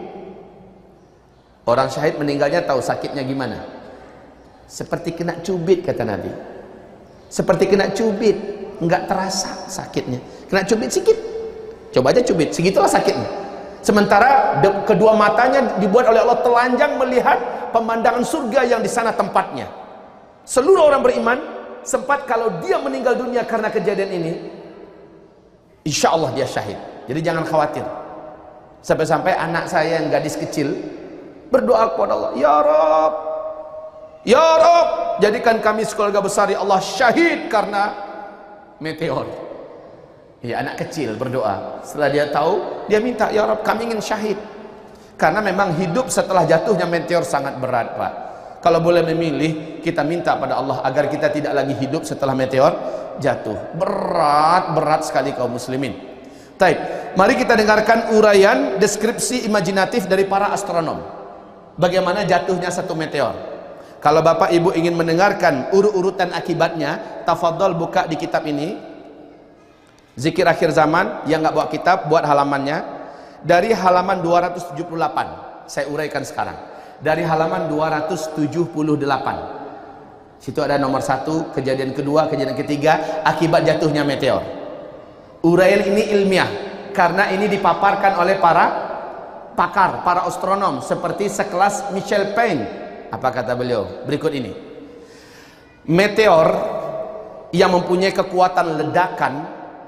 Orang syahid meninggalnya tahu sakitnya gimana? Seperti kena cubit kata Nabi. Seperti kena cubit, enggak terasa sakitnya. Kena cubit sikit, coba aja cubit, segitulah sakitnya. Sementara kedua matanya dibuat oleh Allah telanjang melihat pemandangan surga yang di sana tempatnya. Seluruh orang beriman sempat kalau dia meninggal dunia karena kejadian ini, insya Allah dia syahid. Jadi jangan khawatir. Sampai-sampai anak saya yang gadis kecil berdoa kepada Allah, ya Rabb, ya Rabb, jadikan kami sekeluarga besar ya Allah syahid karena meteor. Ya, anak kecil berdoa. Setelah dia tahu, dia minta, ya Rabb, kami ingin syahid. Karena memang hidup setelah jatuhnya meteor sangat berat Pak. Kalau boleh memilih, kita minta pada Allah agar kita tidak lagi hidup setelah meteor jatuh. Berat sekali kaum muslimin. Baik, mari kita dengarkan uraian deskripsi imajinatif dari para astronom. Bagaimana jatuhnya satu meteor. Kalau Bapak Ibu ingin mendengarkan urut-urutan akibatnya, tafadhol buka di kitab ini. Zikir akhir zaman, yang nggak bawa kitab buat halamannya dari halaman 278. Saya uraikan sekarang. Dari halaman 278. Situ ada nomor 1, kejadian kedua, kejadian ketiga, akibat jatuhnya meteor. Uraian ini ilmiah, karena ini dipaparkan oleh para pakar, para astronom, seperti sekelas Michel Payne. Apa kata beliau? Berikut ini. Meteor yang mempunyai kekuatan ledakan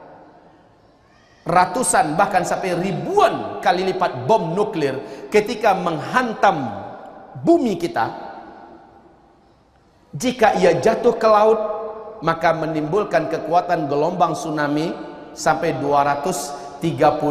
ratusan bahkan sampai ribuan kali lipat bom nuklir, ketika menghantam bumi kita, jika ia jatuh ke laut, maka menimbulkan kekuatan gelombang tsunami sampai 230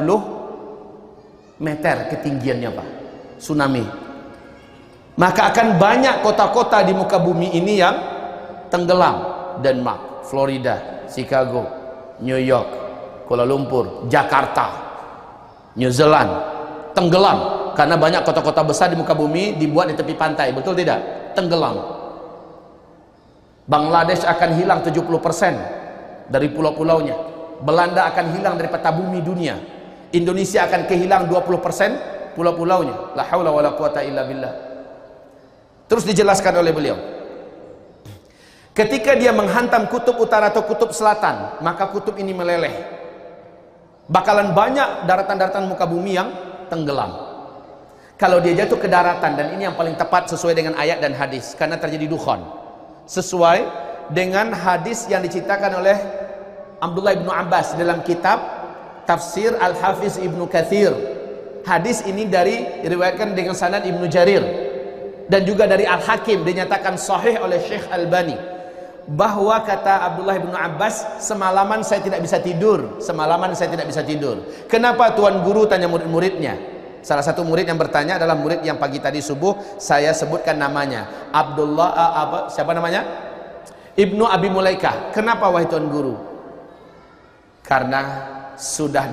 meter ketinggiannya, Pak. Tsunami. Maka akan banyak kota-kota di muka bumi ini yang tenggelam. Denmark, Florida, Chicago, New York, Kuala Lumpur, Jakarta, New Zealand tenggelam, karena banyak kota-kota besar di muka bumi dibuat di tepi pantai. Betul tidak? Tenggelam. Bangladesh akan hilang 70% dari pulau-pulaunya. Belanda akan hilang dari peta bumi dunia. Indonesia akan kehilang 20% pulau-pulaunya. La haula wala quwata illa billah. Terus dijelaskan oleh beliau, ketika dia menghantam kutub utara atau kutub selatan, maka kutub ini meleleh. Bakalan banyak daratan-daratan muka bumi yang tenggelam. Kalau dia jatuh ke daratan, dan ini yang paling tepat sesuai dengan ayat dan hadis, karena terjadi dukhon, sesuai dengan hadis yang diceritakan oleh Abdullah bin Abbas dalam kitab Tafsir Al-Hafiz Ibnu Katsir. Hadis ini diriwayatkan dengan sanad Ibnu Jarir, dan juga dari Al-Hakim, dinyatakan sahih oleh Syekh Albani, bahwa kata Abdullah bin Abbas, semalaman saya tidak bisa tidur. Semalaman saya tidak bisa tidur. Kenapa Tuan Guru? Tanya murid-muridnya. Salah satu murid yang bertanya adalah murid yang pagi tadi subuh saya sebutkan namanya, Abdullah siapa namanya? Ibnu Abi Mulaikah. Kenapa wahai Tuan Guru? Karena sudah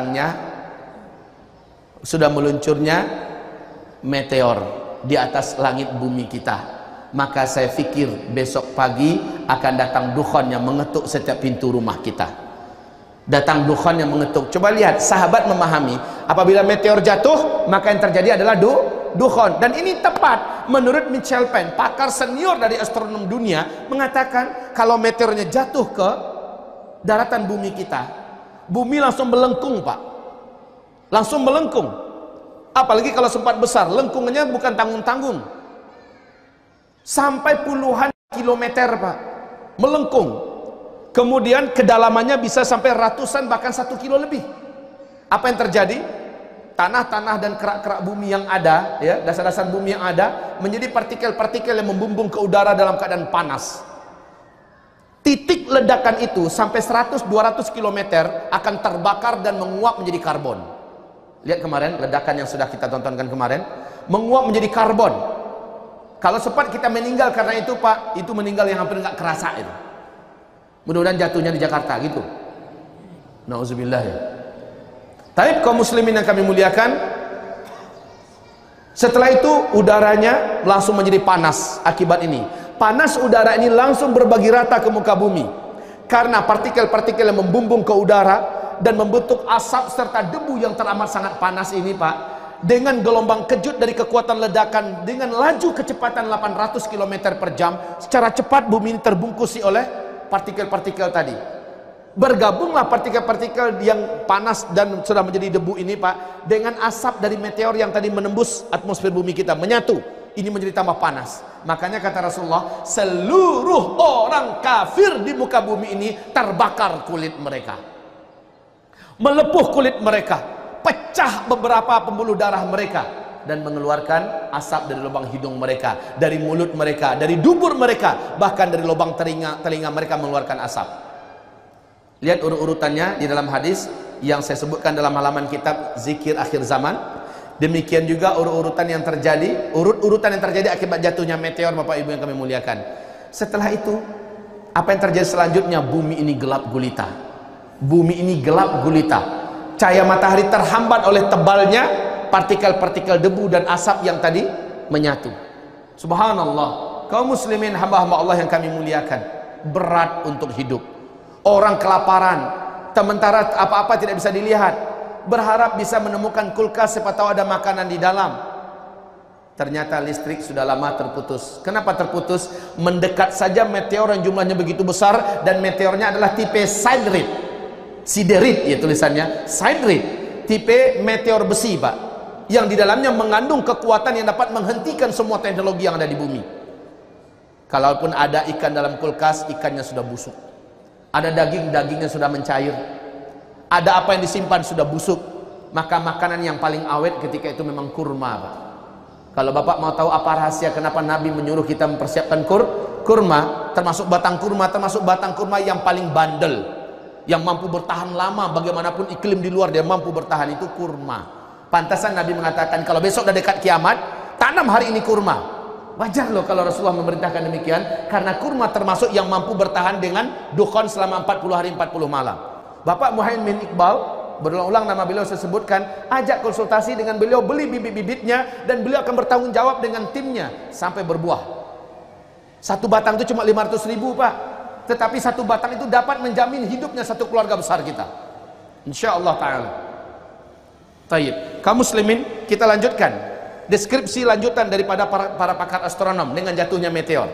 meluncurnya meteor di atas langit bumi kita. Maka saya fikir besok pagi akan datang dukhon yang mengetuk setiap pintu rumah kita. Datang dukhon yang mengetuk. Coba lihat, sahabat memahami apabila meteor jatuh, maka yang terjadi adalah dukhon. Dan ini tepat menurut Michel Payne, pakar senior dari astronom dunia, mengatakan kalau meteornya jatuh ke daratan bumi kita, bumi langsung melengkung, Pak. Langsung melengkung. Apalagi kalau sempat besar, lengkungannya bukan tanggung-tanggung, sampai puluhan kilometer, Pak, melengkung. Kemudian kedalamannya bisa sampai ratusan bahkan 1 kilo lebih. Apa yang terjadi? Tanah-tanah dan kerak-kerak bumi yang ada, ya, dasar-dasar bumi yang ada, menjadi partikel-partikel yang membumbung ke udara dalam keadaan panas. Titik ledakan itu sampai 100-200 km akan terbakar dan menguap menjadi karbon. Lihat kemarin ledakan yang sudah kita tontonkan kemarin, menguap menjadi karbon. Kalau sempat kita meninggal karena itu, Pak, itu meninggal yang hampir nggak kerasa itu. Mudah-mudahan jatuhnya di Jakarta gitu. Nauzubillah ya. Tapi kaum muslimin yang kami muliakan, setelah itu udaranya langsung menjadi panas akibat ini. Panas udara ini langsung berbagi rata ke muka bumi. Karena partikel-partikel yang membumbung ke udara dan membentuk asap serta debu yang teramat sangat panas ini, Pak, dengan gelombang kejut dari kekuatan ledakan dengan laju kecepatan 800 km per jam, secara cepat bumi ini terbungkusi oleh partikel-partikel tadi. Bergabunglah partikel-partikel yang panas dan sudah menjadi debu ini, Pak, dengan asap dari meteor yang tadi menembus atmosfer bumi kita, menyatu. Ini menjadi tambah panas. Makanya kata Rasulullah, seluruh orang kafir di muka bumi ini terbakar kulit mereka, melepuh kulit mereka, pecah beberapa pembuluh darah mereka, dan mengeluarkan asap dari lubang hidung mereka, dari mulut mereka, dari dubur mereka, bahkan dari lubang telinga mereka mengeluarkan asap. Lihat urut-urutannya di dalam hadis yang saya sebutkan dalam halaman kitab Zikir Akhir Zaman. Demikian juga urut-urutan yang terjadi akibat jatuhnya meteor, Bapak Ibu yang kami muliakan. Setelah itu, apa yang terjadi selanjutnya? Bumi ini gelap gulita. Bumi ini gelap gulita. Cahaya matahari terhambat oleh tebalnya partikel-partikel debu dan asap yang tadi menyatu. Subhanallah. Kaum muslimin hamba-hamba Allah yang kami muliakan, berat untuk hidup. Orang kelaparan, sementara apa-apa tidak bisa dilihat, berharap bisa menemukan kulkas siapa tahu ada makanan di dalam. Ternyata listrik sudah lama terputus. Kenapa terputus? Mendekat saja meteor yang jumlahnya begitu besar, dan meteornya adalah tipe sidereid. Sidereid ya tulisannya, sidereid. Tipe meteor besi, Pak, yang di dalamnya mengandung kekuatan yang dapat menghentikan semua teknologi yang ada di bumi. Kalaupun ada ikan dalam kulkas, ikannya sudah busuk. Ada daging, dagingnya sudah mencair. Ada apa yang disimpan sudah busuk. Maka makanan yang paling awet ketika itu memang kurma, Pak. Kalau Bapak mau tahu apa rahasia kenapa Nabi menyuruh kita mempersiapkan kurma, termasuk batang kurma yang paling bandel, yang mampu bertahan lama, bagaimanapun iklim di luar dia mampu bertahan, itu kurma. Pantasan Nabi mengatakan kalau besok udah dekat kiamat, tanam hari ini kurma. Wajar loh kalau Rasulullah memerintahkan demikian, karena kurma termasuk yang mampu bertahan dengan dukhon selama 40 hari 40 malam. Bapak Muhaimin Iqbal, berulang-ulang nama beliau saya sebutkan, ajak konsultasi dengan beliau, beli bibit-bibitnya, dan beliau akan bertanggung jawab dengan timnya sampai berbuah. Satu batang itu cuma 500.000, Pak, tetapi satu batang itu dapat menjamin hidupnya satu keluarga besar kita, insyaallah ta'ala. Taib, kaum muslimin, kita lanjutkan deskripsi lanjutan daripada para pakar astronom dengan jatuhnya meteor.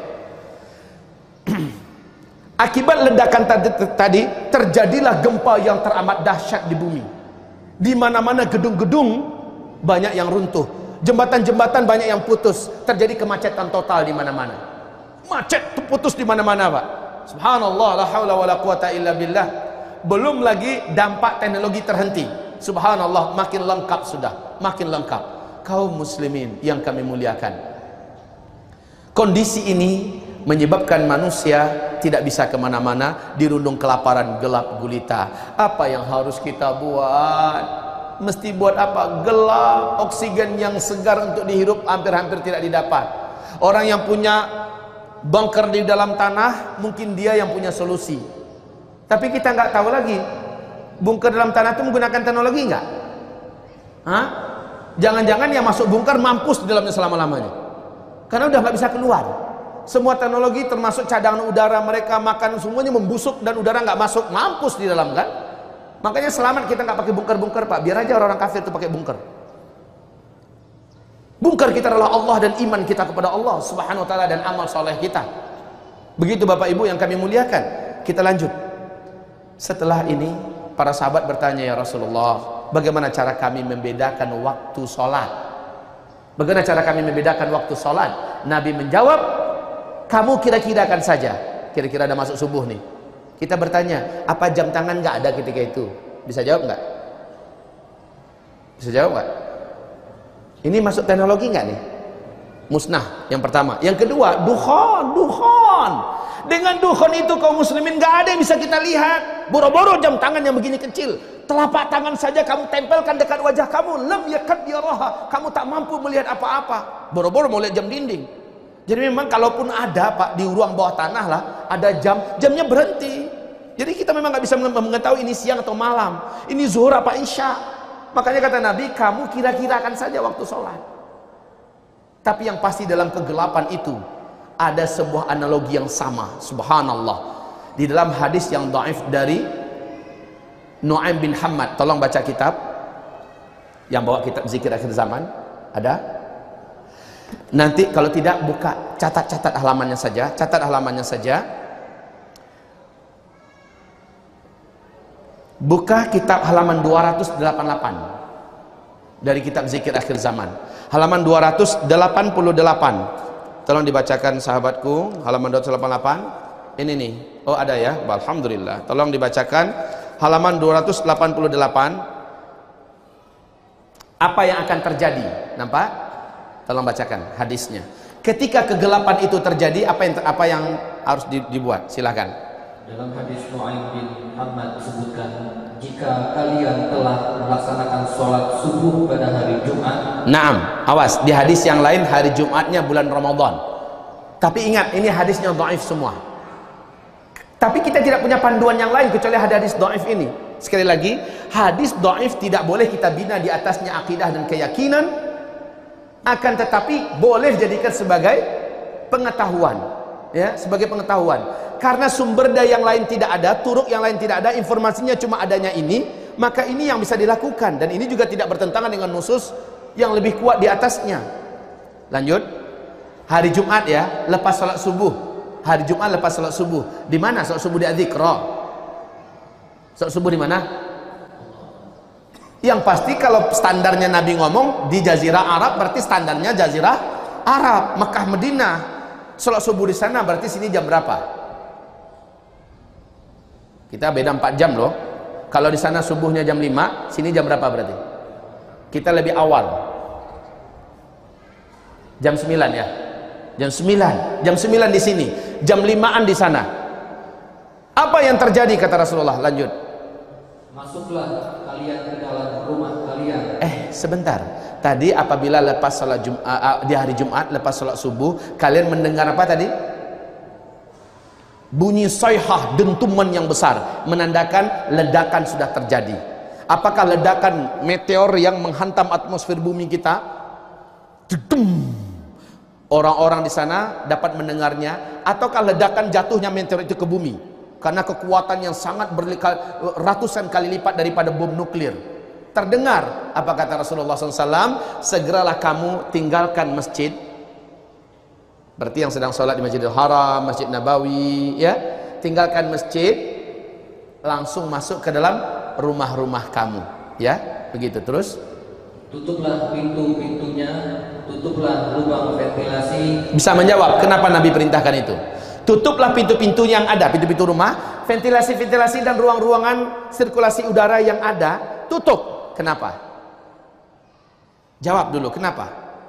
Akibat ledakan tadi terjadilah gempa yang teramat dahsyat di bumi. Di mana-mana gedung-gedung banyak yang runtuh, jembatan-jembatan banyak yang putus, terjadi kemacetan total di mana-mana. Macet putus di mana-mana, Pak. Subhanallah, la haula wala quwata illa billah. Belum lagi dampak teknologi terhenti. Subhanallah, makin lengkap sudah, makin lengkap. Kaum muslimin yang kami muliakan, kondisi ini menyebabkan manusia tidak bisa kemana-mana, dirundung kelaparan, gelap gulita. Apa yang harus kita buat? Mesti buat apa? Gelap, oksigen yang segar untuk dihirup hampir-hampir tidak didapat. Orang yang punya bunker di dalam tanah, mungkin dia yang punya solusi. Tapi kita nggak tahu lagi, bunker dalam tanah itu menggunakan teknologi nggak? Hah? Jangan-jangan yang masuk bunker mampus di dalamnya selama-lamanya, karena udah nggak bisa keluar. Semua teknologi termasuk cadangan udara mereka makan semuanya membusuk dan udara nggak masuk, mampus di dalam kan. Makanya selamat kita nggak pakai bunker-bunker, Pak. Biar aja orang kafir itu pakai bunker. Bunker kita adalah Allah dan iman kita kepada Allah Subhanahu wa taala dan amal soleh kita. Begitu Bapak Ibu yang kami muliakan. Kita lanjut. Setelah ini para sahabat bertanya, ya Rasulullah, bagaimana cara kami membedakan waktu sholat? Bagaimana cara kami membedakan waktu sholat? Nabi menjawab, kamu kira-kirakan saja. Kira-kira ada masuk subuh nih. Kita bertanya, apa jam tangan nggak ada ketika itu? Bisa jawab nggak? Bisa jawab nggak? Ini masuk teknologi nggak nih? Musnah yang pertama. Yang kedua, dukhon. Dengan dukhon itu kaum muslimin nggak ada yang bisa kita lihat. Boro-boro jam tangan yang begini kecil, telapak tangan saja kamu tempelkan dekat wajah kamu, lam yakad yaraha, kamu tak mampu melihat apa-apa. Boro-boro mau lihat jam dinding. Jadi memang kalaupun ada, Pak, di ruang bawah tanah lah ada jamnya berhenti. Jadi kita memang nggak bisa mengetahui ini siang atau malam, ini zuhur apa isya. Makanya kata Nabi, kamu kira-kirakan saja waktu sholat. Tapi yang pasti dalam kegelapan itu ada sebuah analogi yang sama. Subhanallah, di dalam hadis yang dhaif dari Nu'aim bin Hammad. Tolong baca kitab yang bawa kitab zikir akhir zaman, ada. Nanti kalau tidak buka, catat halamannya saja, buka kitab halaman 288 dari kitab zikir akhir zaman, halaman 288. Tolong dibacakan sahabatku, halaman 288. Ini nih, oh ada ya, alhamdulillah. Tolong dibacakan halaman 288. Apa yang akan terjadi? Nampak? Tolong bacakan hadisnya. Ketika kegelapan itu terjadi, apa yang harus dibuat? Silahkan. Dalam hadis Nu'aim bin Hammad disebutkan, jika kalian telah melaksanakan sholat subuh pada hari Jumat. Naam, awas, di hadis yang lain hari Jumatnya bulan Ramadan. Tapi ingat, ini hadisnya dhaif semua. Tapi kita tidak punya panduan yang lain kecuali hadis dhaif ini. Sekali lagi, hadis dhaif tidak boleh kita bina di atasnya akidah dan keyakinan. Akan tetapi boleh dijadikan sebagai pengetahuan, ya, sebagai pengetahuan. Karena sumber daya yang lain tidak ada, turuk yang lain tidak ada, informasinya cuma adanya ini, maka ini yang bisa dilakukan, dan ini juga tidak bertentangan dengan nusus yang lebih kuat di atasnya. Lanjut. Hari Jumat ya, lepas sholat subuh. Hari Jumat lepas sholat subuh. Di mana sholat subuh? Di Adzikra. Sholat subuh di mana? Yang pasti kalau standarnya Nabi ngomong di Jazirah Arab, berarti standarnya Jazirah Arab, Mekah, Madinah. Sholat subuh di sana berarti sini jam berapa? Kita beda 4 jam loh. Kalau di sana subuhnya jam 5, sini jam berapa berarti? Kita lebih awal. Jam 9 ya. Jam 9. Jam 9 di sini. Jam 5-an di sana. Apa yang terjadi kata Rasulullah? Lanjut. Masuklah kalian ke dalam rumah kalian. Sebentar. Tadi apabila lepas salat Jumat, di hari Jumat lepas salat subuh, kalian mendengar apa tadi? Bunyi sayhah, dentuman yang besar, menandakan ledakan sudah terjadi. Apakah ledakan meteor yang menghantam atmosfer bumi kita? Dedum. Orang-orang di sana dapat mendengarnya, ataukah ledakan jatuhnya meteor itu ke bumi karena kekuatan yang sangat ratusan kali lipat daripada bom nuklir terdengar? Apa kata Rasulullah SAW? Segeralah kamu tinggalkan masjid, berarti yang sedang sholat di Masjidil Haram, Masjid Nabawi ya, tinggalkan masjid, langsung masuk ke dalam rumah-rumah kamu ya, begitu. Terus tutuplah pintu-pintunya, tutuplah lubang ventilasi. Bisa menjawab kenapa Nabi perintahkan itu? Tutuplah pintu-pintu yang ada, pintu-pintu rumah, ventilasi-ventilasi dan ruang-ruangan sirkulasi udara yang ada, tutup. Kenapa? Jawab dulu, kenapa?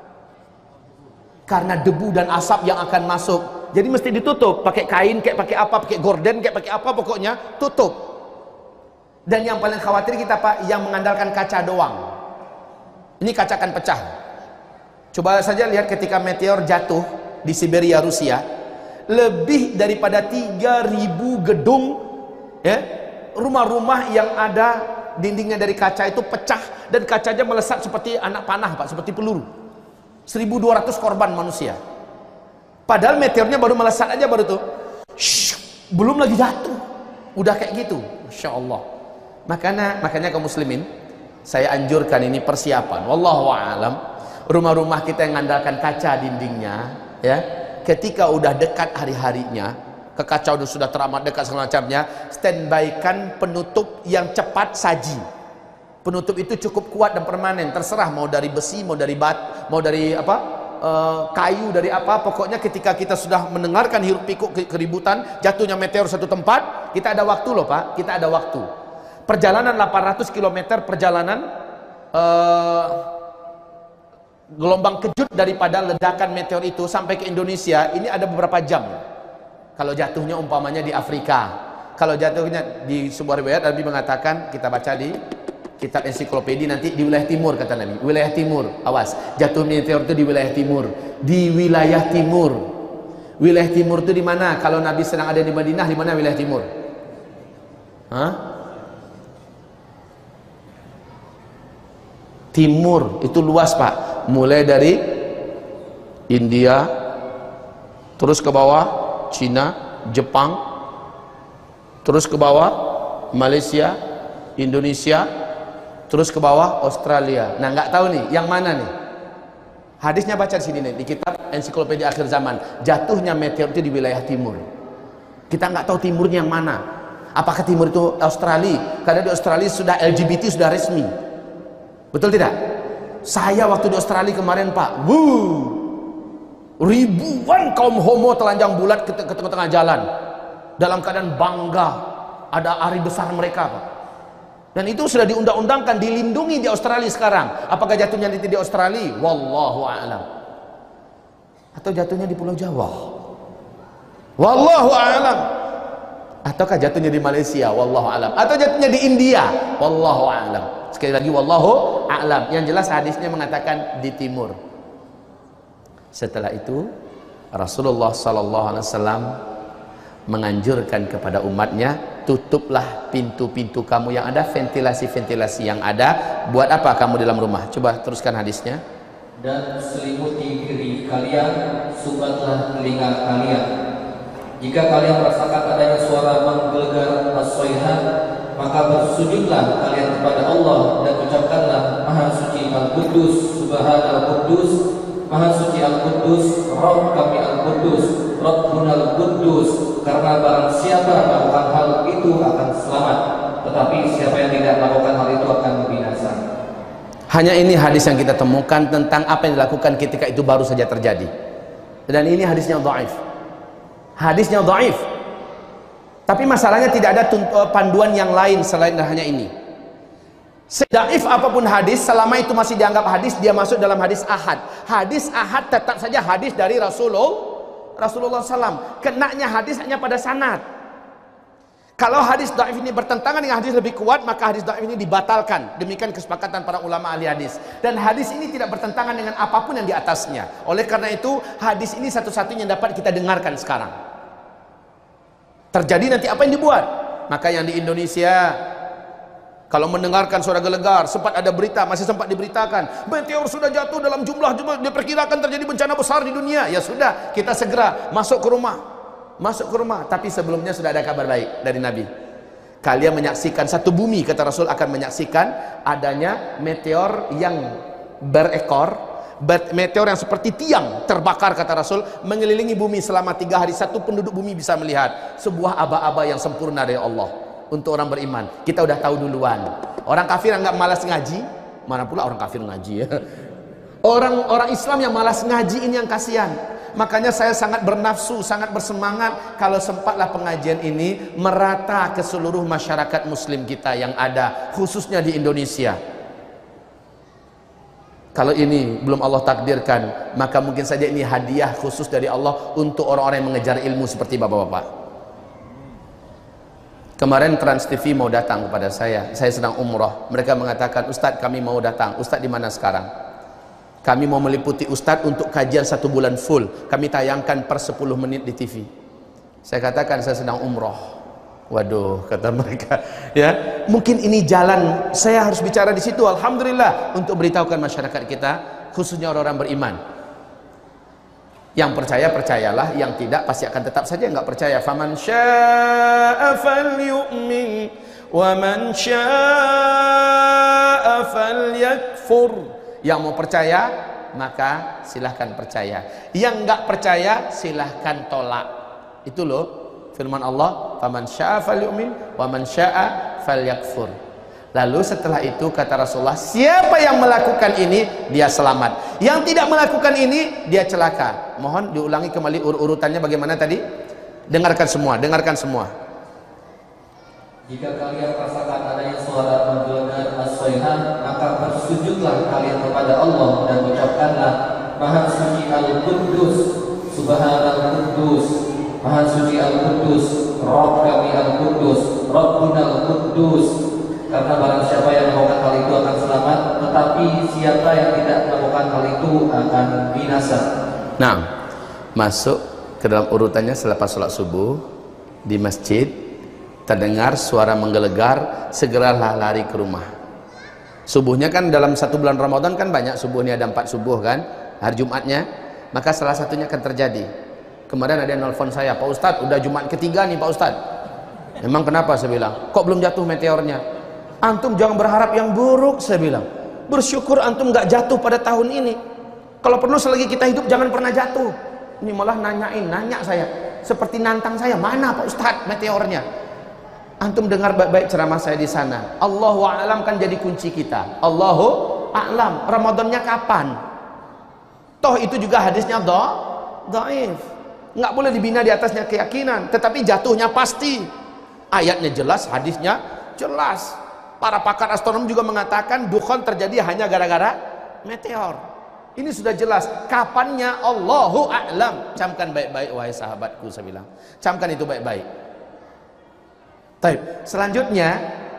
Karena debu dan asap yang akan masuk. Jadi mesti ditutup, pakai kain, kayak pakai apa, pakai gorden, kayak pakai apa, pokoknya tutup. Dan yang paling khawatir kita Pak, yang mengandalkan kaca doang. Ini kaca akan pecah. Coba saja lihat ketika meteor jatuh di Siberia, Rusia, lebih daripada 3.000 gedung ya, rumah-rumah yang ada dindingnya dari kaca itu pecah, dan kacanya melesat seperti anak panah Pak, seperti peluru. 1.200 korban manusia. Padahal meteornya baru melesat aja, baru tuh belum lagi jatuh udah kayak gitu. Masya Allah. Makanya kaum muslimin, saya anjurkan ini persiapan. Wallahu a'lam. Rumah-rumah kita yang mengandalkan kaca dindingnya, ya, ketika udah dekat hari-harinya, ke kaca sudah teramat dekat segala macamnya, standby-kan penutup yang cepat saji. Penutup itu cukup kuat dan permanen, terserah mau dari besi, mau dari mau dari apa, kayu, dari apa, pokoknya ketika kita sudah mendengarkan hiruk pikuk keributan, jatuhnya meteor satu tempat, kita ada waktu loh Pak, kita ada waktu. Perjalanan 800 km perjalanan, gelombang kejut daripada ledakan meteor itu sampai ke Indonesia ini ada beberapa jam. Kalau jatuhnya umpamanya di Afrika, kalau jatuhnya di sebuah riwayat Nabi mengatakan, kita baca di kitab ensiklopedi nanti, di wilayah timur kata Nabi, wilayah timur, awas, jatuh meteor itu di wilayah timur, di wilayah timur. Wilayah timur itu di mana? Kalau Nabi sedang ada di Madinah, di mana wilayah timur? Hah? Timur itu luas Pak, mulai dari India terus ke bawah Cina, Jepang, terus ke bawah Malaysia, Indonesia, terus ke bawah Australia. Nah, nggak tahu nih yang mana nih. Hadisnya baca di sini nih, di kitab ensiklopedia akhir zaman. Jatuhnya meteor itu di wilayah timur. Kita nggak tahu timurnya yang mana. Apakah timur itu Australia? Karena di Australia sudah LGBT sudah resmi. Betul tidak? Saya waktu di Australia kemarin Pak, ribuan kaum homo telanjang bulat ke tengah-tengah jalan dalam keadaan bangga ada hari besar mereka Pak. Dan itu sudah diundang-undangkan, dilindungi di Australia sekarang. Apakah jatuhnya di Australia? Wallahu a'lam. Atau jatuhnya di Pulau Jawa? Wallahu a'lam. Ataukah jatuhnya di Malaysia? Wallahu a'lam. Atau jatuhnya di India? Wallahu a'lam. Sekali lagi wallahu a'lam. Yang jelas hadisnya mengatakan di timur. Setelah itu Rasulullah sallallahu alaihi wasallam menganjurkan kepada umatnya, tutuplah pintu-pintu kamu yang ada, ventilasi-ventilasi yang ada. Buat apa kamu dalam rumah? Coba teruskan hadisnya. Dan selimuti diri kalian, sumbatlah telinga kalian. Jika kalian merasakan adanya suara menggelegar as-sayhah, maka bersujudlah kalian kepada Allah dan ucapkanlah Maha Suci Al-Quddus, Subhanal Quddus, Maha suci Al-Quddus, Rabb kami Al-Quddus, Rabbuna Al-Quddus. Karena barang siapa melakukan hal itu akan selamat, tetapi siapa yang tidak melakukan hal itu akan binasa. Hanya ini hadis yang kita temukan tentang apa yang dilakukan ketika itu baru saja terjadi. Dan ini hadisnya dhaif. Hadisnya dhaif. Tapi masalahnya tidak ada panduan yang lain selain hanya ini. Sedaif apapun hadis, selama itu masih dianggap hadis, dia masuk dalam hadis ahad. Hadis ahad tetap saja hadis dari Rasulullah SAW. Kenanya hadis hanya pada sanad. Kalau hadis dhaif ini bertentangan dengan hadis lebih kuat, maka hadis dhaif ini dibatalkan. Demikian kesepakatan para ulama ahli hadis. Dan hadis ini tidak bertentangan dengan apapun yang di atasnya. Oleh karena itu, hadis ini satu-satunya yang dapat kita dengarkan sekarang. Terjadi nanti apa yang dibuat? Maka yang di Indonesia, kalau mendengarkan suara gelegar, sempat ada berita, masih sempat diberitakan, meteor sudah jatuh dalam jumlah diperkirakan terjadi bencana besar di dunia. Ya sudah, kita segera masuk ke rumah. Masuk ke rumah. Tapi sebelumnya sudah ada kabar baik dari Nabi. Kalian menyaksikan satu bumi, kata Rasul, akan menyaksikan adanya meteor yang berekor, meteor yang seperti tiang terbakar, kata Rasul, mengelilingi bumi selama 3 hari. Satu penduduk bumi bisa melihat sebuah aba-aba yang sempurna dari Allah. Untuk orang beriman, kita udah tahu duluan. Orang kafir yang nggak malas ngaji, mana pula orang kafir ngaji ya. Orang Islam yang malas ngaji ini yang kasihan. Makanya saya sangat bernafsu, sangat bersemangat kalau sempatlah pengajian ini merata ke seluruh masyarakat muslim kita yang ada, khususnya di Indonesia. Kalau ini belum Allah takdirkan, maka mungkin saja ini hadiah khusus dari Allah untuk orang-orang yang mengejar ilmu seperti bapak-bapak. Kemarin Trans TV mau datang kepada saya sedang umroh. Mereka mengatakan, Ustadz kami mau datang. Ustadz di mana sekarang? Kami mau meliputi Ustadz untuk kajian 1 bulan full. Kami tayangkan per 10 menit di TV. Saya katakan saya sedang umroh. Waduh, kata mereka, ya mungkin ini jalan saya harus bicara di situ. Alhamdulillah untuk beritahukan masyarakat kita, khususnya orang-orang beriman. Yang percaya percayalah, yang tidak pasti akan tetap saja nggak percaya. Faman syaa'a falyu'min wa man syaa'a falyakfur. Yang mau percaya maka silahkan percaya, yang nggak percaya silahkan tolak. Itu loh firman Allah, faman syaa'a falyu'min wa man syaa'a falyakfur. Lalu setelah itu kata Rasulullah, siapa yang melakukan ini dia selamat, yang tidak melakukan ini dia celaka. Mohon diulangi kembali urutannya bagaimana tadi? Dengarkan semua, dengarkan semua. Jika kalian rasakan adanya suara menggelegar as-sayhah, maka bersujudlah kalian kepada Allah dan ucapkanlah, Maha suci Al-Quddus, Subhanal-Quddus, Maha suci Al-Quddus, Rabb kami Al-Quddus, Rabbuna Al-Quddus. Karena barang siapa yang melakukan hal itu akan selamat, tetapi siapa yang tidak melakukan hal itu akan binasa. Nah, masuk ke dalam urutannya selepas sholat subuh di masjid, terdengar suara menggelegar, segeralah lari ke rumah. Subuhnya kan dalam 1 bulan Ramadan kan banyak subuh, ini ada 4 subuh kan, hari Jumatnya, maka salah satunya akan terjadi. Kemarin ada yang nelfon saya, Pak Ustadz udah Jumat ketiga nih Pak Ustadz. Memang kenapa? Saya bilang, kok belum jatuh meteornya? Antum jangan berharap yang buruk, saya bilang. Bersyukur antum nggak jatuh pada tahun ini. Kalau perlu selagi kita hidup jangan pernah jatuh. Ini malah nanya saya, seperti nantang saya, mana Pak Ustadz meteornya? Antum dengar baik-baik ceramah saya di sana. Allahu a'lam kan jadi kunci kita. Allahu a'lam. Ramadannya kapan? Toh itu juga hadisnya dhaif. Nggak boleh dibina di atasnya keyakinan, tetapi jatuhnya pasti. Ayatnya jelas, hadisnya jelas. Para pakar astronomi juga mengatakan dukhan terjadi hanya gara-gara meteor. Ini sudah jelas. Kapannya Allahu a'lam. Camkan baik-baik wahai sahabatku, saya bilang. Camkan itu baik-baik. Baik. Selanjutnya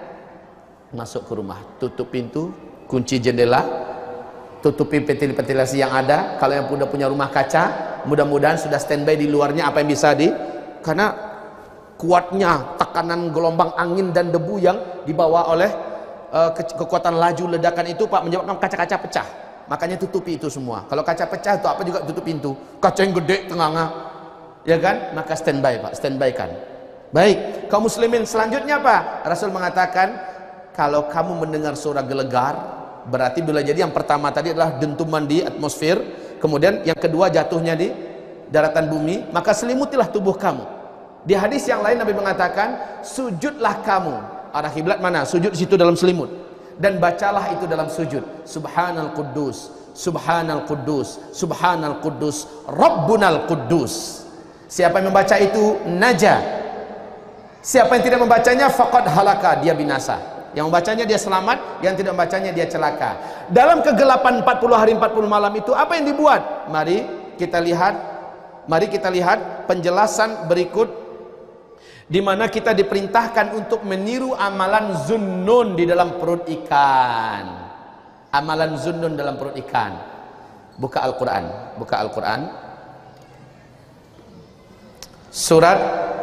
masuk ke rumah, tutup pintu, kunci jendela, tutupi ventilasi yang ada. Kalau yang sudah punya rumah kaca, mudah-mudahan sudah standby di luarnya apa yang bisa karena kuatnya tekanan gelombang angin dan debu yang dibawa oleh kekuatan laju ledakan itu Pak menyebabkan kaca-kaca pecah. Makanya tutupi itu semua. Kalau kaca pecah itu apa juga tutup pintu. Kaca yang gede tengah-tengah, ya kan? Maka standby Pak, standby kan. Baik, kaum muslimin selanjutnya Pak, Rasul mengatakan kalau kamu mendengar suara gelegar, berarti bila jadi yang pertama tadi adalah dentuman di atmosfer, kemudian yang kedua jatuhnya di daratan bumi, maka selimutilah tubuh kamu. Di hadis yang lain Nabi mengatakan, sujudlah kamu. Arah kiblat mana? Sujud situ dalam selimut. Dan bacalah itu dalam sujud. Subhanal Quddus, Subhanal Quddus, Subhanal Quddus, Rabbunal Quddus. Siapa yang membaca itu naja. Siapa yang tidak membacanya faqad halaka, dia binasa. Yang membacanya dia selamat, yang tidak membacanya dia celaka. Dalam kegelapan 40 hari 40 malam itu apa yang dibuat? Mari kita lihat penjelasan berikut, di mana kita diperintahkan untuk meniru amalan Zunnun di dalam perut ikan. Amalan Zunnun dalam perut ikan. Buka Al-Quran, buka Al-Quran. Surat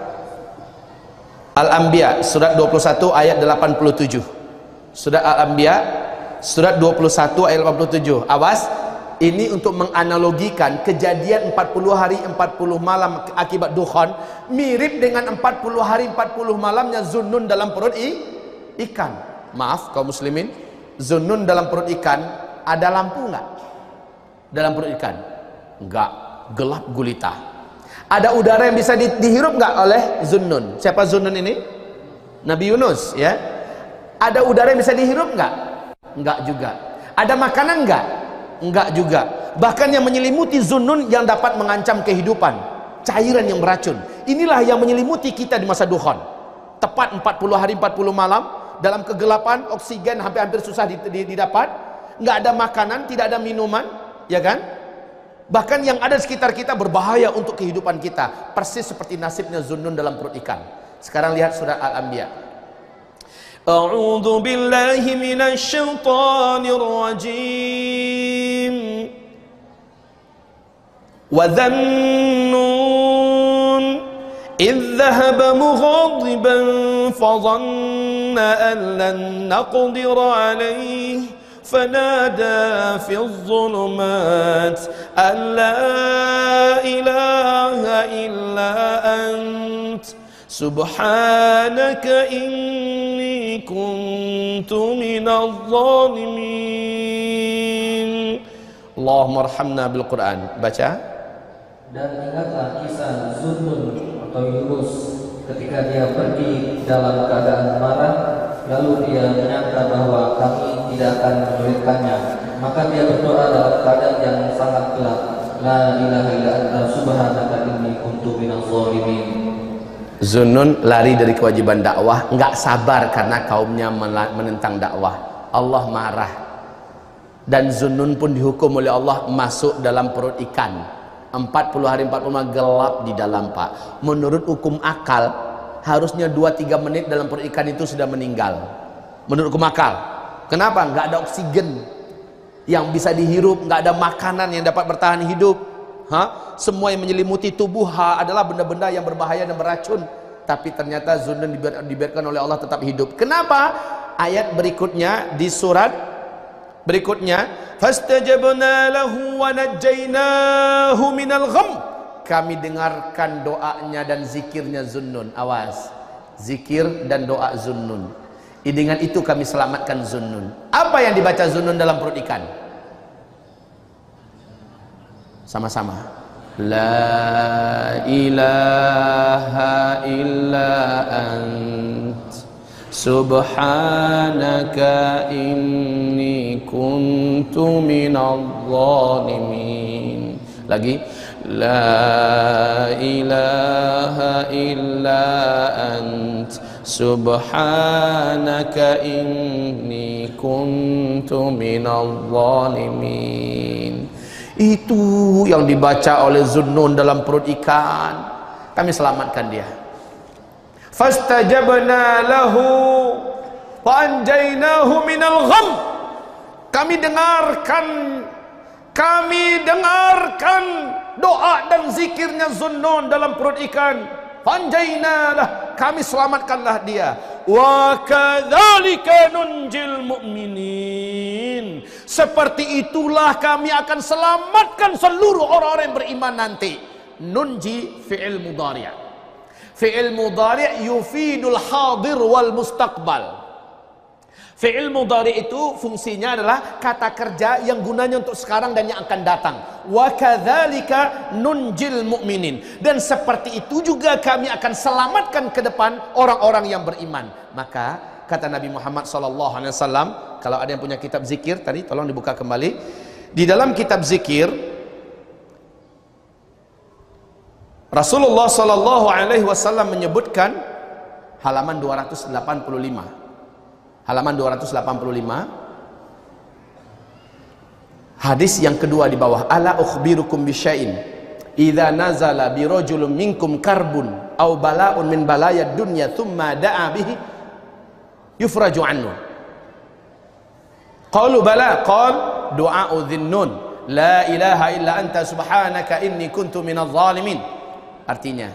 Al-Anbiya, surat 21 ayat 87. Surat Al-Anbiya, surat 21 ayat 87. Awas, ini untuk menganalogikan kejadian 40 hari 40 malam akibat dukhan mirip dengan 40 hari 40 malamnya Zunnun dalam perut ikan. Maaf kaum muslimin, Zunnun dalam perut ikan ada lampu enggak? Dalam perut ikan? Enggak, gelap gulita. Ada udara yang bisa dihirup enggak oleh Zunnun? Siapa Zunnun ini? Nabi Yunus, ya. Ada udara yang bisa dihirup enggak? Enggak juga. Ada makanan enggak? Enggak juga. Bahkan yang menyelimuti Zunnun yang dapat mengancam kehidupan, cairan yang beracun. Inilah yang menyelimuti kita di masa dukhan. Tepat 40 hari 40 malam dalam kegelapan, oksigen hampir-hampir susah didapat, enggak ada makanan, tidak ada minuman, ya kan? Bahkan yang ada di sekitar kita berbahaya untuk kehidupan kita, persis seperti nasibnya Zunnun dalam perut ikan. Sekarang lihat surat Al-Anbiya. A'udzu billahi minasy syaithanir rajim. Wa dhannun idh dhahaba mughadiban fa dhanna an lan naqdira alayhi fanada fi adh-dhulumat an la ilaha illa ant subhanaka inni kuntu minadh dhalimin. Allahumma arhamna bil Quran. Baca. Dan ingatlah kisah Zunnun atau Yunus ketika dia pergi dalam keadaan marah, lalu dia menyangka bahwa kami tidak akan menyulitkannya, maka dia berdoa dalam keadaan yang sangat gelap, la ilaha illa anta subhanaka inni kuntu minadh dhalimin. Zunnun lari dari kewajiban dakwah, enggak sabar karena kaumnya menentang dakwah. Allah marah. Dan Zunnun pun dihukum oleh Allah masuk dalam perut ikan. 40 hari 40 malam gelap di dalam, Pak. Menurut hukum akal harusnya 2-3 menit dalam perut ikan itu sudah meninggal. Menurut hukum akal. Kenapa? Enggak ada oksigen yang bisa dihirup, enggak ada makanan yang dapat bertahan hidup. Semua yang menyelimuti tubuh adalah benda-benda yang berbahaya dan beracun. Tapi ternyata Zunnun dibiarkan oleh Allah tetap hidup. Kenapa? Ayat berikutnya di surat berikutnya, fastajabna lahu wa najjaynahu minal gham. Kami dengarkan doanya dan zikirnya Zunnun. Awas, zikir dan doa Zunnun. Dengan itu kami selamatkan Zunnun. Apa yang dibaca Zunnun dalam perut ikan? Sama-sama. La ilaha illa ant subhanaka inni kuntu minadh dhalimin. Lagi. La ilaha illa ant subhanaka inni kuntu minadh dhalimin. Itu yang dibaca oleh Zunnun dalam perut ikan. Kami selamatkan dia. Fastajabna lahu wa anjaynahu minal gham. Kami dengarkan doa dan zikirnya Zunnun dalam perut ikan. Fanjaynalah, kami selamatkanlah dia. Wa kadzalika nunjil mu'minin. Seperti itulah kami akan selamatkan seluruh orang-orang yang beriman nanti. Nunji fi'il mudhari'. Fi'il mudhari' yufidul hadir wal mustaqbal. Fi'il mudhari itu fungsinya adalah kata kerja yang gunanya untuk sekarang dan yang akan datang. Wa kadzalika nunjil mu'minin. Dan seperti itu juga kami akan selamatkan ke depan orang-orang yang beriman. Maka kata Nabi Muhammad SAW, kalau ada yang punya kitab zikir tadi tolong dibuka kembali. Di dalam kitab zikir Rasulullah SAW menyebutkan halaman 285. Halaman 285. Hadis yang kedua di bawah, ala ukhbirukum bisyai'in idza nazala bi rajulin minkum karbun aw bala'un min balayad dunya thumma da'a bihi yufraju anhu. Qalu bala, qal du'a'u dhinnun la ilaha illa anta subhanaka inni kuntu minadh dhalimin. Artinya,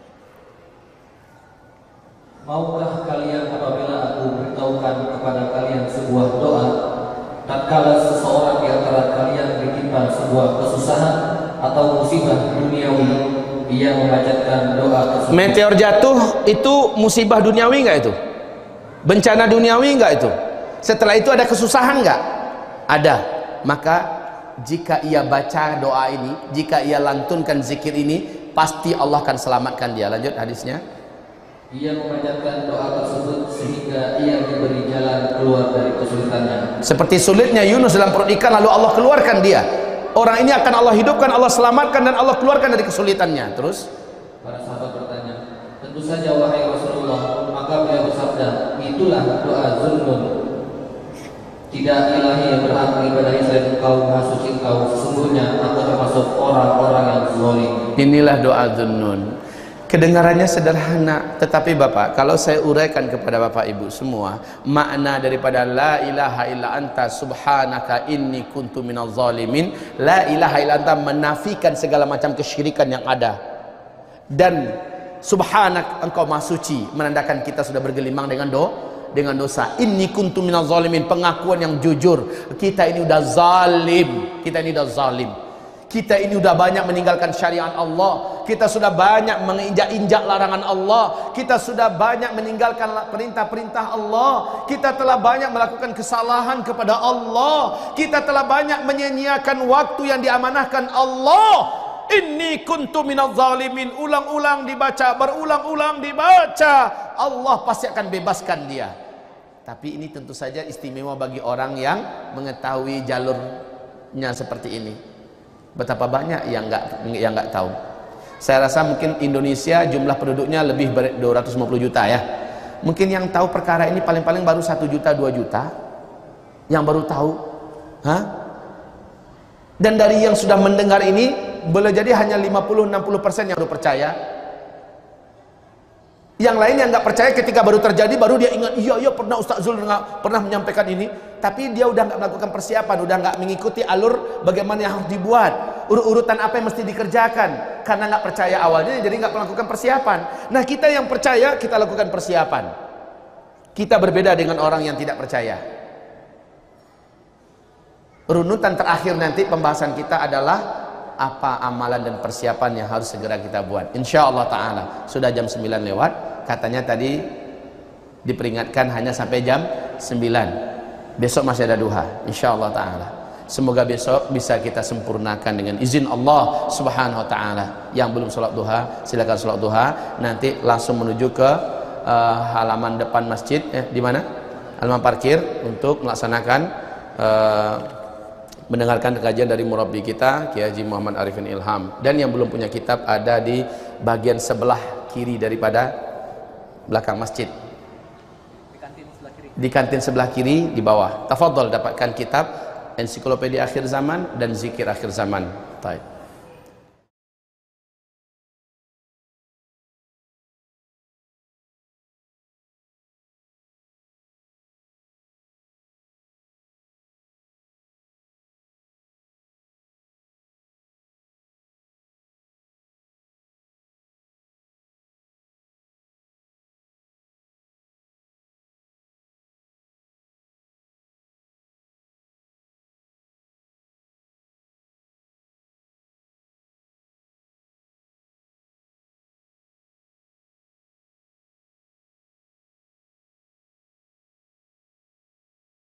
maukah kalian apabila aku beritahukan kepada kalian sebuah doa tatkala seseorang di antara kalian ditimpa sebuah kesusahan atau musibah duniawi, dia memanjatkan doa tersebut. Meteor jatuh itu musibah duniawi enggak itu? Bencana duniawi enggak itu? Setelah itu ada kesusahan enggak? Ada. Maka jika ia baca doa ini, jika ia lantunkan zikir ini, pasti Allah akan selamatkan dia. Lanjut hadisnya. Ia memanjatkan doa tersebut sehingga ia diberi jalan keluar dari kesulitannya. Seperti sulitnya Yunus dalam perut ikan, lalu Allah keluarkan dia. Orang ini akan Allah hidupkan, Allah selamatkan, dan Allah keluarkan dari kesulitannya. Terus para sahabat bertanya, tentu saja wahai Rasulullah. Maka beliau bersabda, itulah doa Zunnun. Tidak ilahi yang berhak ibadahi selain engkau, maha suci engkau. Sesungguhnya aku termasuk orang-orang yang zalim. Inilah doa Zunnun. Kedengarannya sederhana, tetapi Bapak, kalau saya uraikan kepada Bapak Ibu semua, makna daripada la ilaha illa anta subhanaka inni kuntu minadh zalimin, la ilaha illa anta menafikan segala macam kesyirikan yang ada, dan subhanak engkau maha suci menandakan kita sudah bergelimang dengan dosa. Inni kuntu minadh zalimin, pengakuan yang jujur, kita ini udah zalim, kita ini udah zalim. Kita ini sudah banyak meninggalkan syariat Allah. Kita sudah banyak menginjak-injak larangan Allah. Kita sudah banyak meninggalkan perintah-perintah Allah. Kita telah banyak melakukan kesalahan kepada Allah. Kita telah banyak menyia-nyiakan waktu yang diamanahkan Allah. Inni kuntu minadh zalimin. Ulang-ulang dibaca, berulang-ulang dibaca. Allah pasti akan bebaskan dia. Tapi ini tentu saja istimewa bagi orang yang mengetahui jalurnya seperti ini. Betapa banyak yang nggak tahu. Saya rasa mungkin Indonesia jumlah penduduknya lebih 250 juta ya. Mungkin yang tahu perkara ini paling-paling baru 1 juta 2 juta yang baru tahu. Dan dari yang sudah mendengar ini boleh jadi hanya 50-60% yang baru percaya. Yang lain yang nggak percaya ketika baru terjadi baru dia ingat, iya pernah Ustaz Zul pernah menyampaikan ini, tapi dia udah nggak melakukan persiapan, udah nggak mengikuti alur bagaimana yang harus dibuat, urutan apa yang mesti dikerjakan, karena nggak percaya awalnya jadi nggak melakukan persiapan. Nah kita yang percaya kita lakukan persiapan. Kita berbeda dengan orang yang tidak percaya. Runutan terakhir nanti pembahasan kita adalah apa amalan dan persiapan yang harus segera kita buat. Insya Allah Ta'ala. Sudah jam 9 lewat. Katanya tadi diperingatkan hanya sampai jam 9. Besok masih ada duha. Insya Allah Ta'ala. Semoga besok bisa kita sempurnakan dengan izin Allah Subhanahu Wa Ta'ala. Yang belum sholat duha, silakan sholat duha. Nanti langsung menuju ke halaman depan masjid. Di mana? Halaman parkir untuk melaksanakan mendengarkan kajian dari murabbi kita Kiai Haji Muhammad Arifin Ilham. Dan yang belum punya kitab ada di bagian sebelah kiri daripada belakang masjid, di kantin sebelah kiri di bawah. Tafadhol dapatkan kitab Ensiklopedia Akhir Zaman dan Zikir Akhir Zaman. Baik.